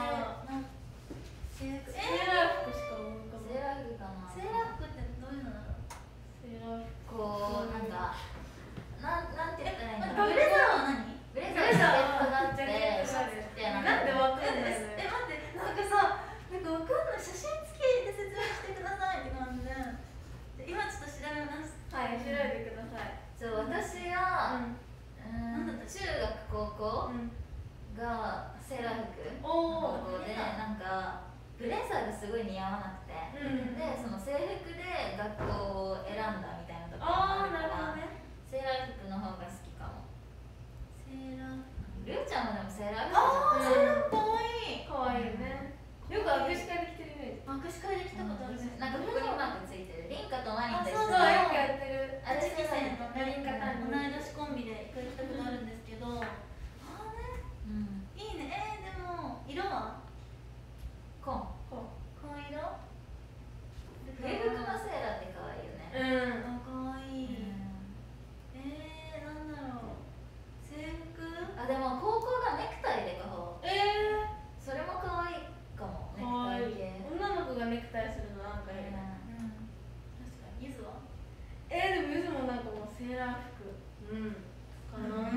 [SPEAKER 1] 制服。
[SPEAKER 3] セーラー服しか思うかも。
[SPEAKER 2] セーラー服かな。
[SPEAKER 1] セーラー服ってどういうのだろう。
[SPEAKER 3] セーラー服。
[SPEAKER 2] こうなんかなんて言ったらいいんだろう。
[SPEAKER 1] ブレザーは何？
[SPEAKER 2] ブレザーがあって
[SPEAKER 3] なんでわかんないのよ。
[SPEAKER 1] 待って、なんかさ、なんかわかんない。写真付きで説明してくださいって感じで。今ちょっと調べます。
[SPEAKER 3] 調べてください。
[SPEAKER 2] そう、私が中学高校がセーラー服の高校で、なんかブレザーがすごい似合わなくて、でその制服で学校を選んだみたいなところもあるから、セーラー服の方が好きかも。
[SPEAKER 1] セーラー服。
[SPEAKER 2] ルーちゃんもでもセーラー服
[SPEAKER 1] セーラー服かわいい。
[SPEAKER 3] かわいいよね。よく握手会で着てるイメージ。
[SPEAKER 1] 握手会で着たことあるね。
[SPEAKER 2] なんかここにマークついてる。リンカとマリンと一緒
[SPEAKER 3] そう、よくやってる。
[SPEAKER 1] あれ期生の
[SPEAKER 3] マリンカ担任。
[SPEAKER 1] 同い年コンビで一回来たことあるんですけど、いいね。でも色は
[SPEAKER 2] 紺
[SPEAKER 1] 色？
[SPEAKER 2] 冬服のセーラーって可愛いよね。
[SPEAKER 1] かわいい。なんだろう。制服？
[SPEAKER 2] でも高校がネクタイでかほう。それも可愛いかも。ネクタイ系。
[SPEAKER 3] 女の子がネクタイするのなんかいいな。
[SPEAKER 1] 確かに。ゆずは？
[SPEAKER 3] でもゆずもなんかもうセーラー服かな。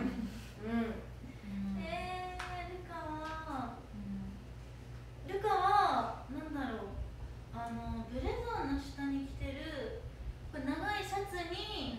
[SPEAKER 1] ルカはなんだろう、ブレザーの下に着てるこれ長いシャツに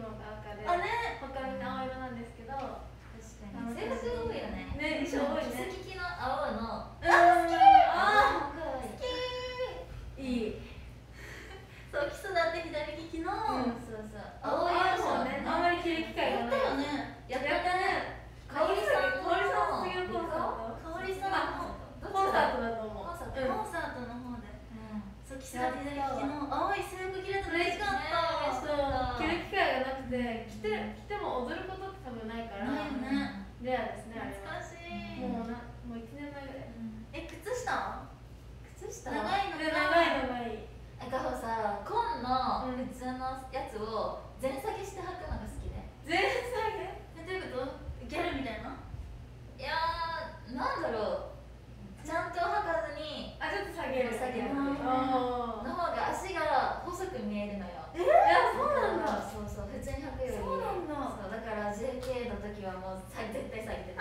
[SPEAKER 3] のが赤で、
[SPEAKER 1] あね、
[SPEAKER 3] 他みんな青色なんですけど、
[SPEAKER 2] 確かに制服多いよね。
[SPEAKER 3] ね、衣装多いね。
[SPEAKER 2] キスキの青の
[SPEAKER 3] 好き。
[SPEAKER 2] あー
[SPEAKER 1] 好き。
[SPEAKER 3] いい。
[SPEAKER 1] そう、基礎だって左利きの。
[SPEAKER 2] そうそう
[SPEAKER 3] 青い
[SPEAKER 2] 青い
[SPEAKER 3] ね。あんまり着る機会がない。
[SPEAKER 1] やったよね。
[SPEAKER 2] やったね。香織さん
[SPEAKER 3] 香織さん卒業コンサート。
[SPEAKER 1] 香織さんの
[SPEAKER 3] コンサートだと思う。
[SPEAKER 2] コンサート
[SPEAKER 1] コンサートの方で。そう、基礎だって左利きの青い制服着れたの嬉しかった。
[SPEAKER 3] そう、着る機会がなくて、着ても踊ることって多分ないから。
[SPEAKER 1] ないよね。
[SPEAKER 3] レアですね、あれは。
[SPEAKER 1] 懐かしい。
[SPEAKER 3] もう1年前ぐらい。
[SPEAKER 1] 靴下？
[SPEAKER 2] 靴下
[SPEAKER 1] 長いの
[SPEAKER 3] 長
[SPEAKER 1] か。
[SPEAKER 3] い。
[SPEAKER 2] なんかさ、紺の普通のやつを全下げして履くのが好きで。
[SPEAKER 3] 全下げ？
[SPEAKER 1] どういうこと？ギャルみたいな？
[SPEAKER 2] いやー、なんだろう、ちゃんと履かずに
[SPEAKER 3] あ、ちょっと下げる。
[SPEAKER 2] 下げる
[SPEAKER 3] の
[SPEAKER 2] の方が足が細く見えるのよ。
[SPEAKER 3] いや、そうなんだ。
[SPEAKER 2] そうそう、普通に履くより。
[SPEAKER 1] そうなんだ。
[SPEAKER 2] そうだから JK の時はもう絶対下げてる。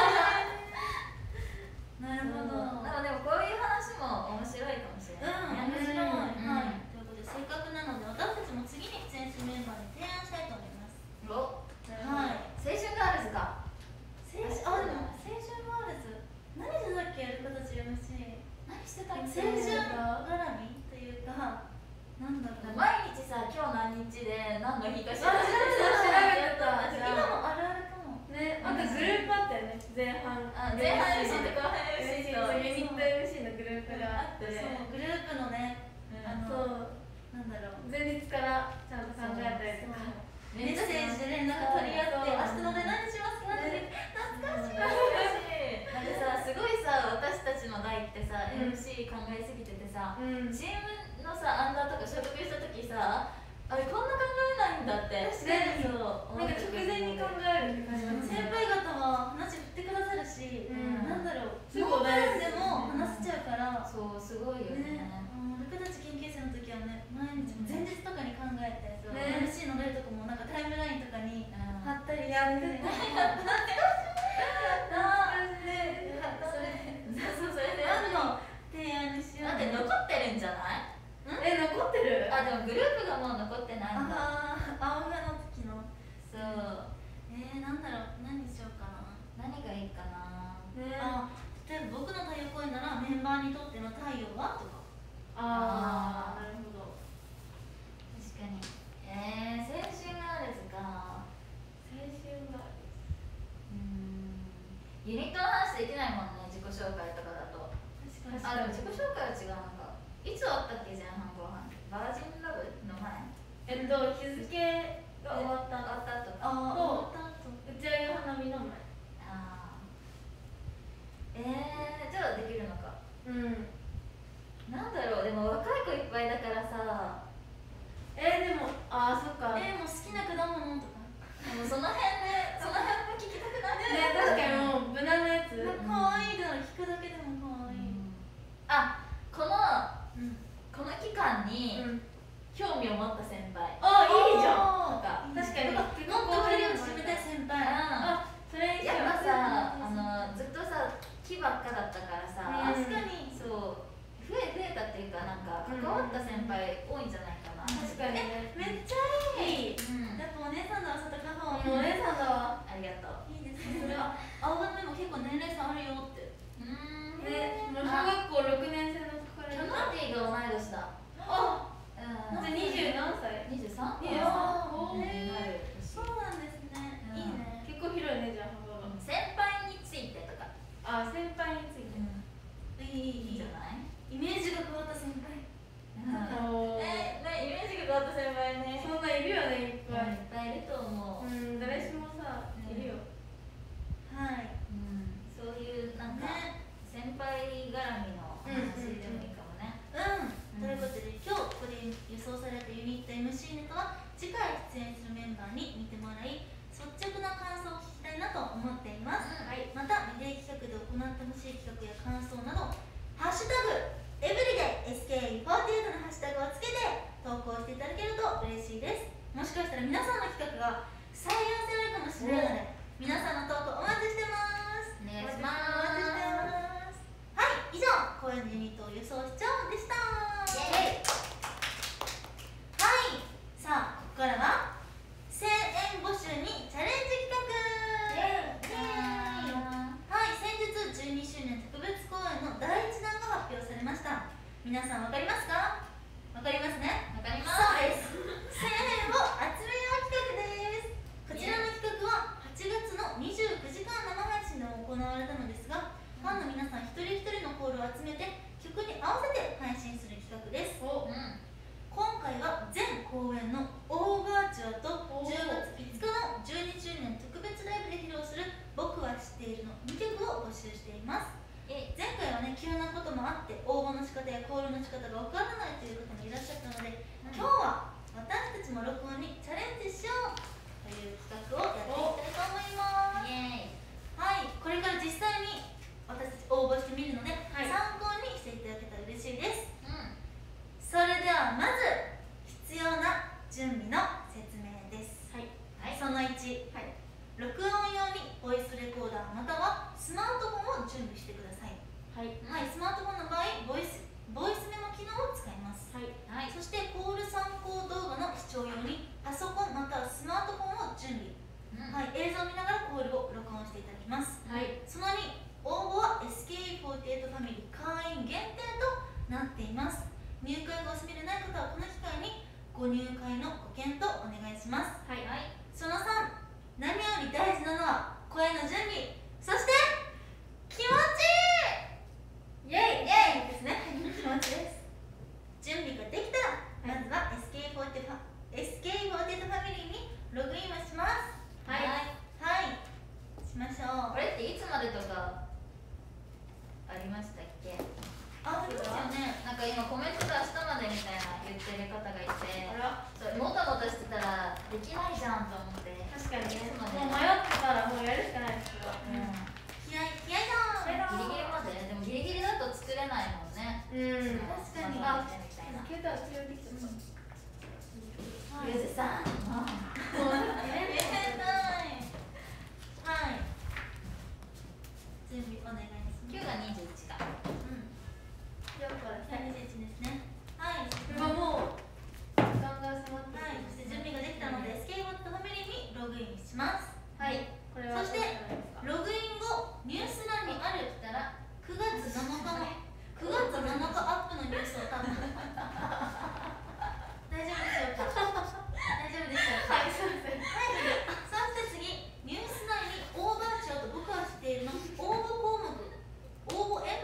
[SPEAKER 1] なるほど。
[SPEAKER 2] でもこういう話も面白いかもしれない。
[SPEAKER 1] 面白い。
[SPEAKER 2] うん
[SPEAKER 1] はい。ということで、せっかくなので、私たちも次に出演するメンバーに提案したいと思います。
[SPEAKER 2] お、
[SPEAKER 1] はい。
[SPEAKER 2] 青春ガールズか。
[SPEAKER 1] でも青春ガールズ。何してたっけ、やる形 MC。
[SPEAKER 2] 何してたっ
[SPEAKER 1] 青
[SPEAKER 2] け？
[SPEAKER 1] 春絡みというか、なんだろう。
[SPEAKER 2] 毎日さ、今日何日で何の日か知
[SPEAKER 1] あ、
[SPEAKER 2] ら
[SPEAKER 1] 調
[SPEAKER 2] ない。
[SPEAKER 1] べた。今もあるあるかも。
[SPEAKER 3] ね、あとグループあったよね、前半。
[SPEAKER 2] 前半 MC と後半 MC と
[SPEAKER 3] ユニット MC のグループがあって。
[SPEAKER 1] そう、グループのね、
[SPEAKER 3] そう。
[SPEAKER 1] なんだろう。
[SPEAKER 3] 前日からちゃんと考えたりとか。
[SPEAKER 1] メッセージで連絡取り合って、明日ので何しますかって。懐かしい。
[SPEAKER 2] なんかさ、すごいさ、私たちの代ってさ、MC 考えすぎててさ、チームのさ、アンダーとか所属した時さ、あれこんな考えないんだって
[SPEAKER 1] 確かに
[SPEAKER 2] そう
[SPEAKER 3] なんか直前に考えるって感じ
[SPEAKER 1] 先輩方は話振ってくださるし、なんだろう、
[SPEAKER 3] すぐ
[SPEAKER 1] ノープラン
[SPEAKER 3] 答える
[SPEAKER 1] でも話せちゃうから
[SPEAKER 2] そう、すごいよね。
[SPEAKER 1] 僕たち研究生の時はね、毎日前日とかに考えて、
[SPEAKER 3] ね
[SPEAKER 1] MC の誰とかもなんかタイムラインとかに貼ったり
[SPEAKER 3] やって
[SPEAKER 1] た。
[SPEAKER 2] そう、それで
[SPEAKER 1] 何の提案にしよう。
[SPEAKER 2] だって残ってるんじゃない？
[SPEAKER 3] 残ってる？
[SPEAKER 2] あ、でもグループがもう残ってないんだ。
[SPEAKER 1] 青がの時の。
[SPEAKER 2] そう。
[SPEAKER 1] なんだろう、何しようかな。
[SPEAKER 2] 何がいいかな。
[SPEAKER 1] 例えば僕の太陽公演ならメンバーにとっての太陽はとか。
[SPEAKER 3] なるほど。
[SPEAKER 2] 確かに。青春ガールズか。
[SPEAKER 3] 青春ガールズ。
[SPEAKER 2] ユニットの話できないもんね、自己紹介とかだと。
[SPEAKER 1] 確かに。
[SPEAKER 2] あ、でも自己紹介は違うのか。いつ終わったっけ、前半後半。バージンラブの前。
[SPEAKER 3] 日付が終わった
[SPEAKER 2] 後か。
[SPEAKER 3] と打ち上げ花火の前。
[SPEAKER 2] じゃあできるのか。なんだろう、でも若い子いっぱいだからさ。
[SPEAKER 3] でも、そっか。
[SPEAKER 1] もう好きな果物とか。
[SPEAKER 2] もうその辺も聞きたくなる
[SPEAKER 3] ね、確かにもう無難なやつ。
[SPEAKER 1] 可愛いだろ、聞くだけでも可愛い。
[SPEAKER 2] あ、この期間に興味を持った先輩。
[SPEAKER 3] いいじゃん。
[SPEAKER 2] とか。
[SPEAKER 3] 確かに。
[SPEAKER 1] もっと距離を縮めたい先輩。
[SPEAKER 3] それ
[SPEAKER 2] やっぱさ、ずっとさ、木ばっかだったからさ、
[SPEAKER 1] 確かに。
[SPEAKER 2] そう、増えたっていうか、なんか関わった先輩多いんじゃないかな。
[SPEAKER 3] 確かにね。
[SPEAKER 1] めっちゃいい。
[SPEAKER 3] いい。
[SPEAKER 1] やっぱお姉さんだわ、外カフ
[SPEAKER 3] お姉さんだわ。
[SPEAKER 2] ありがとう。
[SPEAKER 1] いいですね。それは青学でも結構年齢差あるよって。
[SPEAKER 3] ね、もう小学校6年生の子から。
[SPEAKER 2] キャノティが同い年だ。
[SPEAKER 3] じゃあ20何歳
[SPEAKER 2] ？23？
[SPEAKER 1] そうなんですね。いいね。
[SPEAKER 3] 結構広いね、じゃあ幅が。
[SPEAKER 2] 先輩についてとか。
[SPEAKER 3] 先輩について。
[SPEAKER 1] いい
[SPEAKER 2] じゃない？
[SPEAKER 1] イメージが変わった先輩。
[SPEAKER 2] イメージが変わった先輩ね。
[SPEAKER 3] そんないるよね、いっぱい。
[SPEAKER 2] いっぱいいると思う。
[SPEAKER 3] 誰しもさ、いるよ。
[SPEAKER 1] はい。
[SPEAKER 2] そういうなんか先輩絡みの話でもいいかもね。
[SPEAKER 1] ということで、今日ここで予想されたユニット MC ネタは次回出演するメンバーに見てもらい、率直な感想を聞きたいなと思っています。またリレー企画で行ってほしい企画や感想など、ハッシュタグエブリデイ SKE48 のハッシュタグをつけて投稿していただけると嬉しいです。もしかしたら皆さんの企画が採用されるかもしれないので、皆さんの投稿お待ちしてます。
[SPEAKER 2] お願いします。
[SPEAKER 1] お待ちしてます。はい、以上公演のユニットを予想しちゃうでした。はい、さあここからは青春 1、録音用にボイスレコーダーまたはスマートフォンを準備してください。スマートフォンの場合ボイスメモ機能を使います。そしてコール参考動画の視聴用にパソコンまたはスマートフォンを準備、映像を見ながらコールを録音していただきます。その2、応募は SKE48 ファミリー会員限定となっています。入会がお済みでない方はこの機会にご入会のご検討お願いします。その3、何より大事なのは声の準備、そして気持ちいいイエイですね。気持ちです。準備ができたらまずは SKE48 ファミリーにログインをします。しましょう。
[SPEAKER 2] これっていつまでとかありましたっけ？
[SPEAKER 1] ありますよね。
[SPEAKER 2] なんか今コメントで明日までみたいな言ってる方がいて、もたもたしてたらできないじゃんと思って。
[SPEAKER 3] 確かにね、もう迷ってたらもうやるしかないですけど、
[SPEAKER 1] 気合いだ
[SPEAKER 2] ギリギリまで、でもギリギリだと作れないもんね。
[SPEAKER 1] 確かに。
[SPEAKER 3] 携帯は強いできちゃった。
[SPEAKER 2] ゆずさん
[SPEAKER 1] もう入れない。準備お願いします。
[SPEAKER 2] 今日が21か。
[SPEAKER 1] 21ですね。
[SPEAKER 3] 今もう時間が迫って、
[SPEAKER 1] そして準備ができたので SKE48 ファミリーにログインします。
[SPEAKER 3] これは
[SPEAKER 1] そしてログイン後ニュース欄にあるたら9月7日アップのニュースを多分大丈夫でしょうか。大丈夫でしょうか。
[SPEAKER 3] すいません。
[SPEAKER 1] そして次、ニュース内にオーバーチャーと僕は知っているの応募項目ですね。応募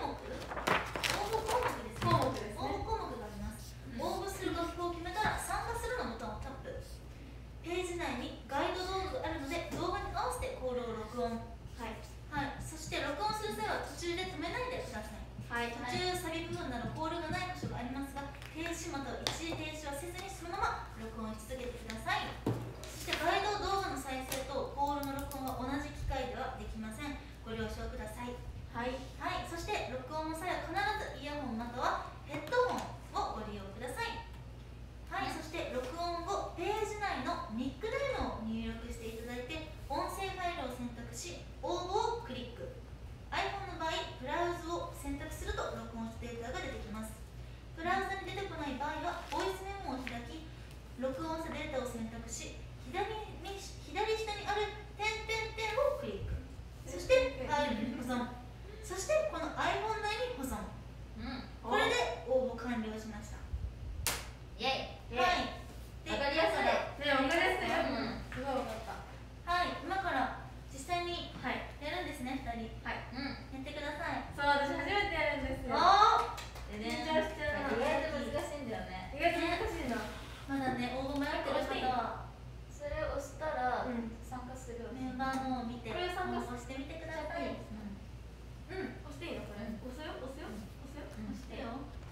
[SPEAKER 1] 項目があります。応募する学校を決めたら参加するのボタンをタップ。ページ内にガイド動画があるので動画に合わせてコールを録音。そして録音する際は途中で止めないでください。途中サビ部分などコールがない箇所がありますが、停止または一時停止はせずにそのまま録音し続けてください。そしてガイド動画の再生とコールの録音は同じ機械ではできません。ご了承ください。そして録音の際は必ずイヤホンまたはヘッドホンをご利用ください。そして録音後ページ内のニックネームを入力していただいて音声ファイルを選択し応募をクリック。 iPhone の場合ブラウズを選択すると録音したデータが出てきます。ブラウザに出てこない場合はボイスメモを開き録音したデータを選択し左下にある点をクリック。そしてファイルに保存。そしてこの iPhone 内に保存。これで応募完了しました。
[SPEAKER 2] イエイ。
[SPEAKER 1] わかりやすい。
[SPEAKER 3] わかりやすい。すごいわかった。
[SPEAKER 1] 今から実際にやるんですね、2人。やってください。
[SPEAKER 3] そう、私初めてやるんですよ。緊張しちゃうな。
[SPEAKER 2] 意外と難しいんだよね。
[SPEAKER 3] 意外と難しいな。
[SPEAKER 1] まだね、応募迷ってる方は
[SPEAKER 2] それを押したら参加する。
[SPEAKER 1] メンバーのを見て
[SPEAKER 3] これ参加
[SPEAKER 1] 押してみてください。
[SPEAKER 3] 押していいのこれ？押すよ。
[SPEAKER 1] 押してよ。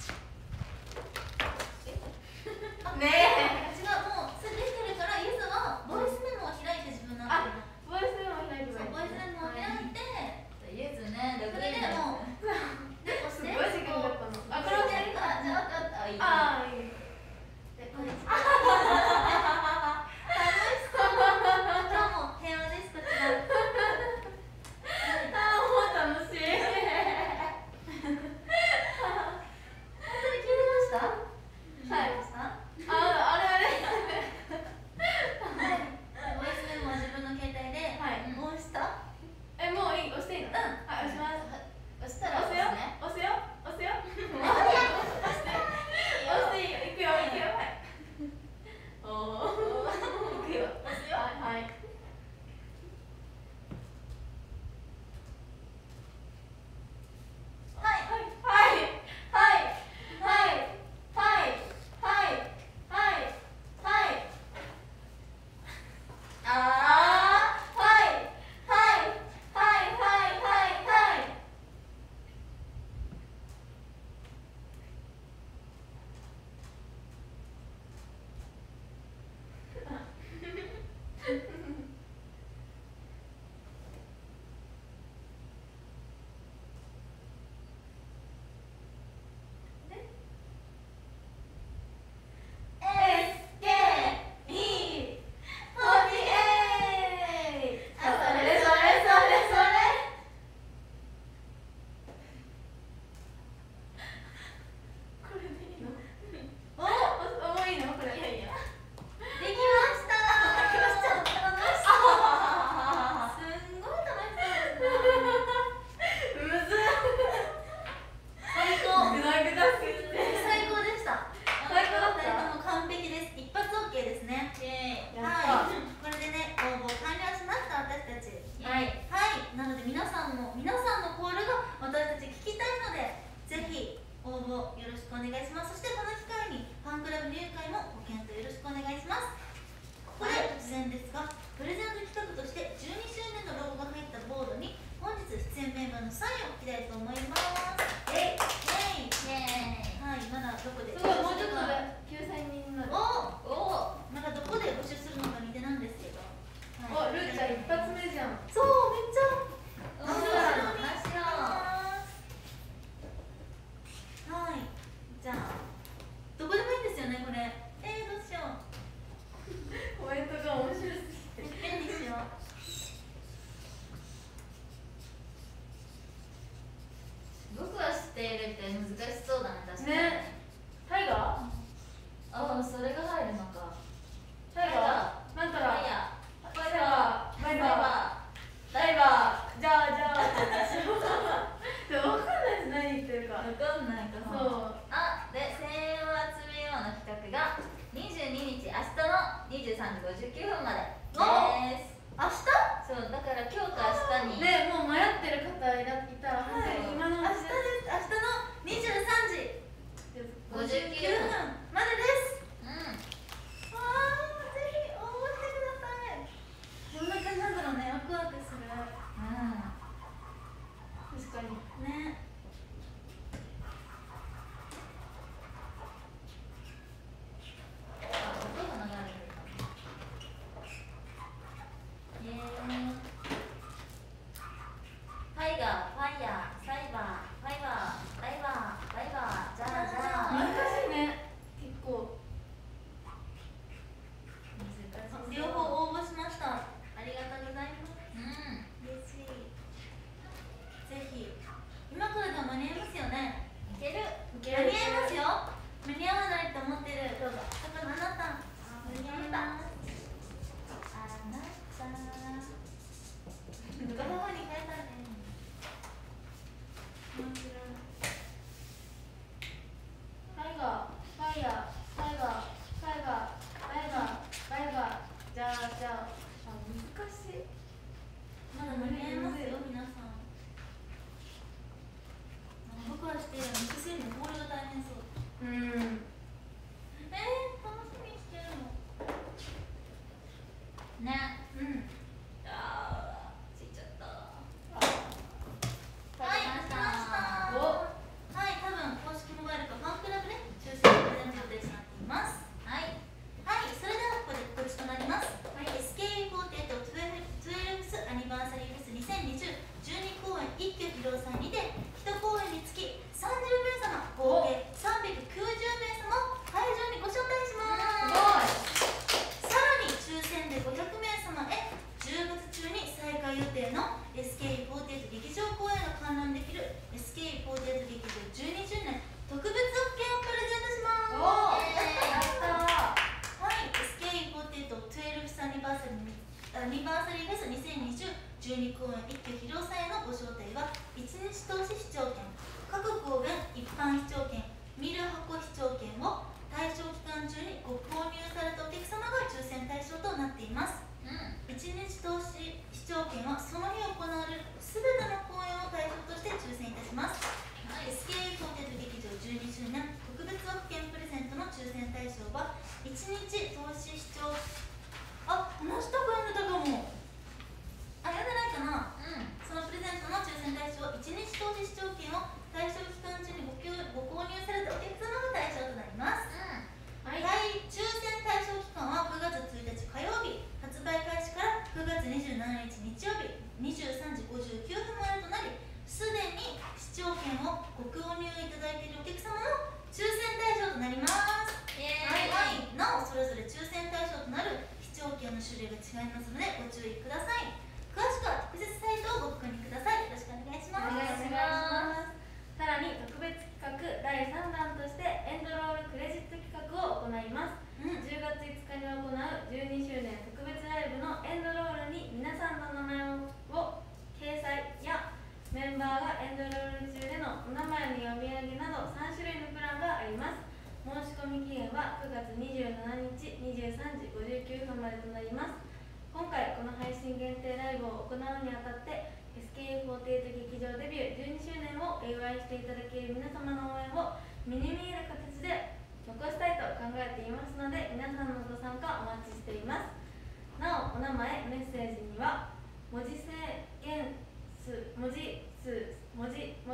[SPEAKER 3] ね
[SPEAKER 1] 違う、もうすぐできてるからゆずはボイスメモを開いて自分のアプリの
[SPEAKER 3] ボイスメモを開いて
[SPEAKER 1] ボイスメモを開いて
[SPEAKER 2] ゆずね、
[SPEAKER 1] それでもうで押して
[SPEAKER 3] すごい時間だったの。
[SPEAKER 1] これをやるか。
[SPEAKER 2] じゃあ分かった。いい。
[SPEAKER 3] いい。
[SPEAKER 1] でこれ楽しそう。今日も平和ですこちら。
[SPEAKER 3] もう楽しい。
[SPEAKER 1] 本当に聞いてました？
[SPEAKER 3] あれ
[SPEAKER 1] ボイスメモは自分の携帯で押した？
[SPEAKER 3] もういい、押していいの？押します。
[SPEAKER 2] 押したら
[SPEAKER 3] 押すよ。押していいよ。いくよ。いくよ。押すよ。
[SPEAKER 1] SKE48 きたいと思います。イエイはい、まだどこです
[SPEAKER 3] ごい、もうちょっとで9000人になる。
[SPEAKER 1] まだどこで募集するのか似てなんですけど、
[SPEAKER 3] お、ルーちゃん一発目じゃん。
[SPEAKER 1] そう、めっちゃはい、じゃあどこでもいいんですよね、これ。どうしよう。
[SPEAKER 3] コメントが面白すぎて
[SPEAKER 1] ペンにしよう。
[SPEAKER 2] 僕は知っているって難しそうだね、確かに。
[SPEAKER 3] ね。タイガー？
[SPEAKER 2] あ、それが入るのか。
[SPEAKER 3] タイガー？なんたら。
[SPEAKER 2] バイバー。
[SPEAKER 3] バイバー。ダイバー。じゃあ。でも分かんないです、何言ってるか。
[SPEAKER 2] わかんないか。
[SPEAKER 3] そう。
[SPEAKER 2] で、声援を集めようの企画が22日、明日の23時59分までです。
[SPEAKER 1] 明日？
[SPEAKER 2] そう、だから今日か明日に。
[SPEAKER 3] ね、もう迷ってる方いたら、本当に今の
[SPEAKER 1] 明日です。明日の23時59分までです。ぜひ応募してください。どんな感じなんだろうね、ワクワクする。
[SPEAKER 3] 確かに
[SPEAKER 1] ね。
[SPEAKER 2] 音が流れてるかも。タイガー、ファイヤー、サイバー、ファイバー、ダイバー、ダイバー、じゃあ。
[SPEAKER 3] 難しいね、結構。
[SPEAKER 1] 両方応募しました。ありがとうございます。嬉しい。ぜひ今からでも間に合いますよね。
[SPEAKER 2] いける。
[SPEAKER 1] 間に合いますよ。間に合わないと思ってる。どうぞ。だからあなた間に合います。ドラマに変えたね。面白い。
[SPEAKER 3] タイガー、ファイヤー、タイガー、タイガー、タイガー、タイガー、じゃあ。難しい。
[SPEAKER 1] まだ間に合いますよ、皆さん。僕はしてミキセルのホールが大変そう。楽しみにしてるの。
[SPEAKER 2] ね。ついちゃった。
[SPEAKER 1] はい、来ました。はい、多分公式モバイルかファンクラブで抽選プレゼント予定となっています。はい、それではここで告知となります。SKE4812th アニバーサリーフェス2020 12公演一挙披露祭にて1公演につき30名様合計390名様会場にご招待します。さらに抽選で500名様へ10月中に再開予定の SKE48 劇場公演が観覧できる SKE48 劇場12周年特別特権をプレゼントします。はい、SKE48 12th アニバーサリーフェス2020 12公演一挙披露祭へのご招待は1日投資視聴券、各公演一般視聴券、見る箱視聴券を対象期間中にご購入されたお客様が抽選対象となっています。1日投資視聴券はその日行われる全ての公演を対象として抽選いたします。SKE48 劇場12周年特別特権プレゼントの抽選対象は1日投資視聴話したく読んでたかも。読んでないかな。そのプレゼントの抽選対象1日投資視聴券を対象期間中にご購入されたお客様が対象となります。抽選対象期間は9月1日火曜日、発売開始から9月27日日曜日23時59分までとなり、すでに視聴券をご購入いただいているお客様も抽選対象となります。なおそれぞれ抽選対象となる視聴券の種類が違いますのでご注意ください。詳しくは特設サイトをご確認ください。よろしくお願いします。
[SPEAKER 3] さらに特別企画第3弾としてエンドロールクレジット企画を行います。10月5日に行う12周年特別ライブのエンドロールに皆さんの名前を掲載やメンバーがエンドロール中でのお名前の読み上げなど3種類のプランがあります。申し込み期限は9月27日23時59分までとなります。今回この配信限定ライブを行うにあたって SKE48 劇場デビュー12周年をお祝いしていただける皆様の応援を目に見える形で残したいと考えていますので、皆さんのご参加お待ちしています。なお、お名前、メッセージには文字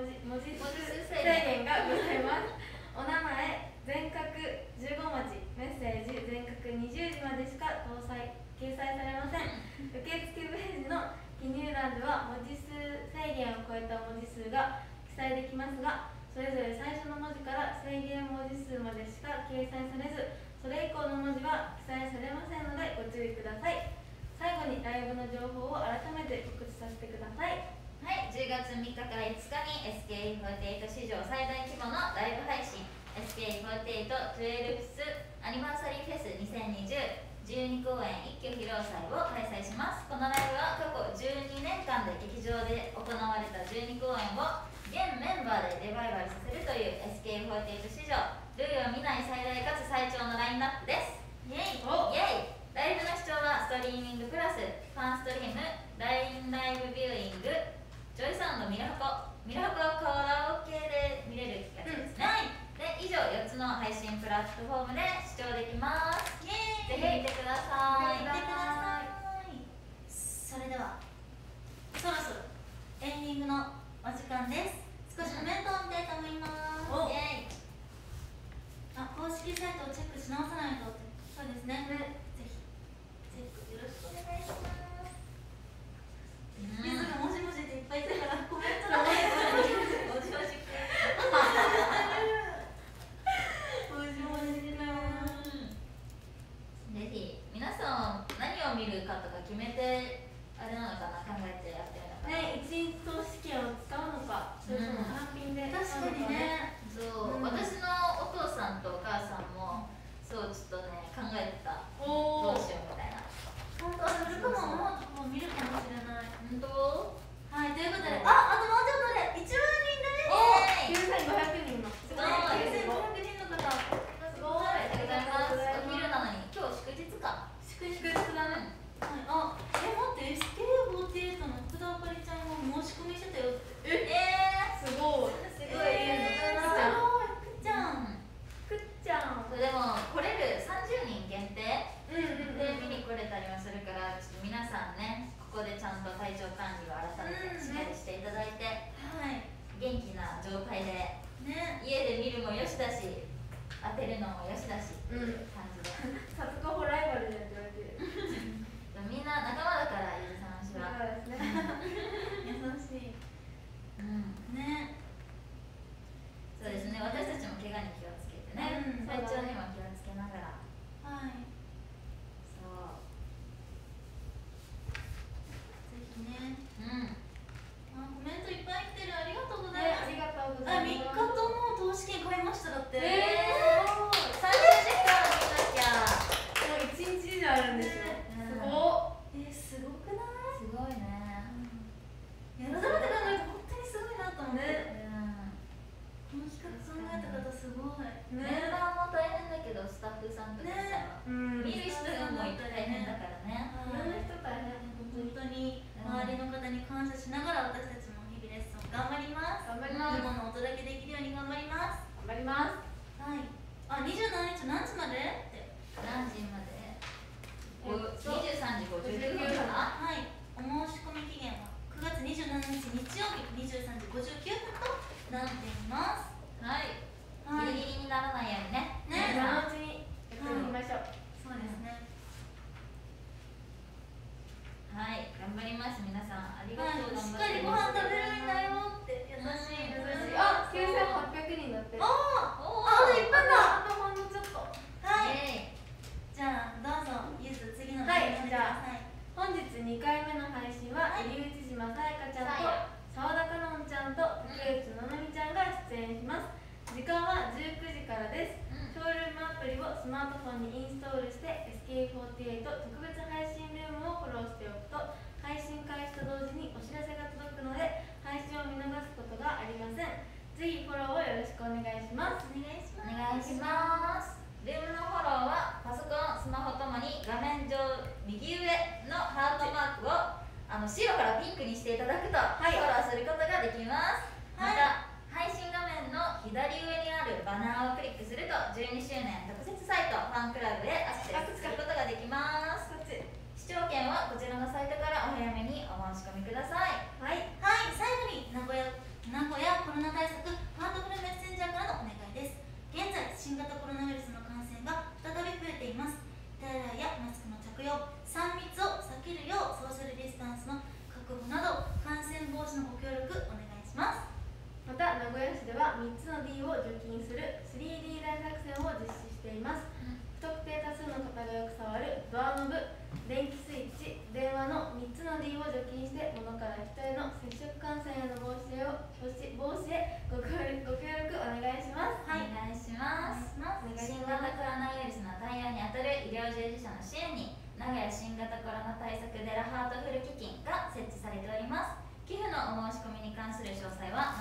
[SPEAKER 3] 受付ページの記入欄では文字数制限を超えた文字数が記載できますが、それぞれ最初の文字から制限文字数までしか掲載されず、それ以降の文字は記載されませんのでご注意ください。最後にライブの情報を改めて告知させてください。
[SPEAKER 2] はい、10月3日から5日に SKE48 史上最大規模のライブ配信 SKE4812th アニバーサリーフェス2020 12公演一挙披露祭を開催します。このライブは過去12年間で劇場で行われた12公演を現メンバーでリバイバルさせるという SKE48 史上類を見ない最大かつ最長のラインナップです。イエイイエイ。ライブの視聴はストリーミングプラスファンストリーム LINE ライブビューイングジョイサウンドミラハコはカラオケで見れるやつですね、で以上4つの配信プラットフォームで視聴できます。ぜひ見てください。
[SPEAKER 1] それではそろそろエンディングのお時間です。少しコメントを見たいと思います。イエイ。公式サイトをチェックし直さないと。そうですね、ぜひチェックよろしくお願いします。ゆずがもしもしっていっぱいいたからコメントだね。もしもし
[SPEAKER 2] ぜひ皆さん何を見るかとか決めてあれなのかな、考えてやってるのかな。
[SPEAKER 3] ね、一日通し券を使うのか、それとも単品で
[SPEAKER 1] 確かにね。
[SPEAKER 2] そう、私のお父さんとお母さんもそうちょっとね考えてた。どうしようみたいな。
[SPEAKER 1] 本当はそれかも思うとこも見るかもしれない。
[SPEAKER 2] 本当？
[SPEAKER 1] はい、ということで、あともうちょっとで1万人だね。
[SPEAKER 3] 9500人の
[SPEAKER 1] すごい。9500人の方。
[SPEAKER 3] すごい。
[SPEAKER 2] ありがとうございます。お昼なのに今日祝日か。
[SPEAKER 1] 祝日だね。はい、待って、SKE48 の福田あかりちゃんも申し込みしてたよって。
[SPEAKER 3] すごい。
[SPEAKER 2] すごい。
[SPEAKER 1] くっちゃん。
[SPEAKER 3] くっちゃん。
[SPEAKER 2] でも来れる30人限定
[SPEAKER 3] で
[SPEAKER 2] 見に来れたりもするから、ちょっと皆さんねここでちゃんと体調管理を改めてしっかりしていただいて、元気な状態で、家で見るもよしだし当てるのもよしだしっていう感じで、
[SPEAKER 3] さつこほライバルでって言われてる。
[SPEAKER 2] みんな仲間だからゆずさんしは
[SPEAKER 1] 優しい。ね。
[SPEAKER 2] そうですね、私たちも怪我に気をつけてね、体調にも気をつけながら。
[SPEAKER 1] はい。
[SPEAKER 2] そう。
[SPEAKER 1] ぜひね。コメントいっぱい来てる。ありがとうございます。
[SPEAKER 3] ありがとうございます。
[SPEAKER 1] 3日とも投資券買いましただって。
[SPEAKER 2] 30時間見なきゃ。
[SPEAKER 3] もう1日以上あるんですよ。
[SPEAKER 1] すごくない？
[SPEAKER 2] すごいね。
[SPEAKER 1] 改めて考えると本当にすごいなと思って。この企画考えた方すごい。
[SPEAKER 2] メンバーも大変だけどスタッフさんとかさ、見る人がもう大変だからね。
[SPEAKER 3] いろんな人大変。
[SPEAKER 1] 本当に周りの方に感謝しながら私たちも日々レッスン頑張ります。
[SPEAKER 3] 頑張ります。
[SPEAKER 1] いいものをお届けできるように頑張ります。
[SPEAKER 3] 頑張ります。
[SPEAKER 1] はい。27日何時まで？って。
[SPEAKER 2] 何時まで？23時59分かな。
[SPEAKER 1] はい。お申し込み期限は9月27日日曜日23時59分となっています。
[SPEAKER 2] はい。ギリギリにならないようにね。
[SPEAKER 3] 今のうちにやってみましょう。
[SPEAKER 1] そうですね。
[SPEAKER 2] はい、頑張ります。皆さんありがとう。
[SPEAKER 1] しっかりご飯食べるんだよって優しい。
[SPEAKER 3] 9800人だって。
[SPEAKER 1] あと1分だ。
[SPEAKER 3] あとほんのちょっと。
[SPEAKER 1] はい。じゃあどうぞゆず次の
[SPEAKER 3] はい、じゃあ本日2回目の配信は入内島さやかちゃんと澤田かのんちゃんと竹内ののみちゃんが出演します。時間は19時からです。ショールームアプリをスマートフォンにインストールして SKE48 特別配信ルームをフォローしておくと配信開始と同時にお知らせが届くので配信を見逃すことがありません。ぜひフォローをよろしくお願いします。
[SPEAKER 2] お願いします。ルームのフォローはパソコン、スマホともに画面上右上のハートマークを白からピンクにしていただくとフォローすることができます。また配信画面の左上にあるバナーをクリックすると12周年特設サイトファンクラブへアクセスすることができます。視聴券はこちらのサイトからお早めにお申し込みください。
[SPEAKER 1] はい、最後に名古屋コロナ対策ハートフルメッセンジャーからのお願いです。現在新型コロナウイルスの感染が再び増えています。手洗いやマスクの着用、3密を避けるようしのご協力お願いします。
[SPEAKER 3] また名古屋市では3つの D を除菌する 3D 大作戦を実施しています。不特定多数の方がよく触るドアノブ、電気スイッチ、電話の3つの D を除菌して物から人への接触感染への防止へご協力お願いします。
[SPEAKER 2] はい、お願いします。新型コロナウイルスの対応にあたる医療従事者の支援に名古屋新型コロナ対策デラハートフル基金が設置されております。寄付のお申し込みに関する詳細は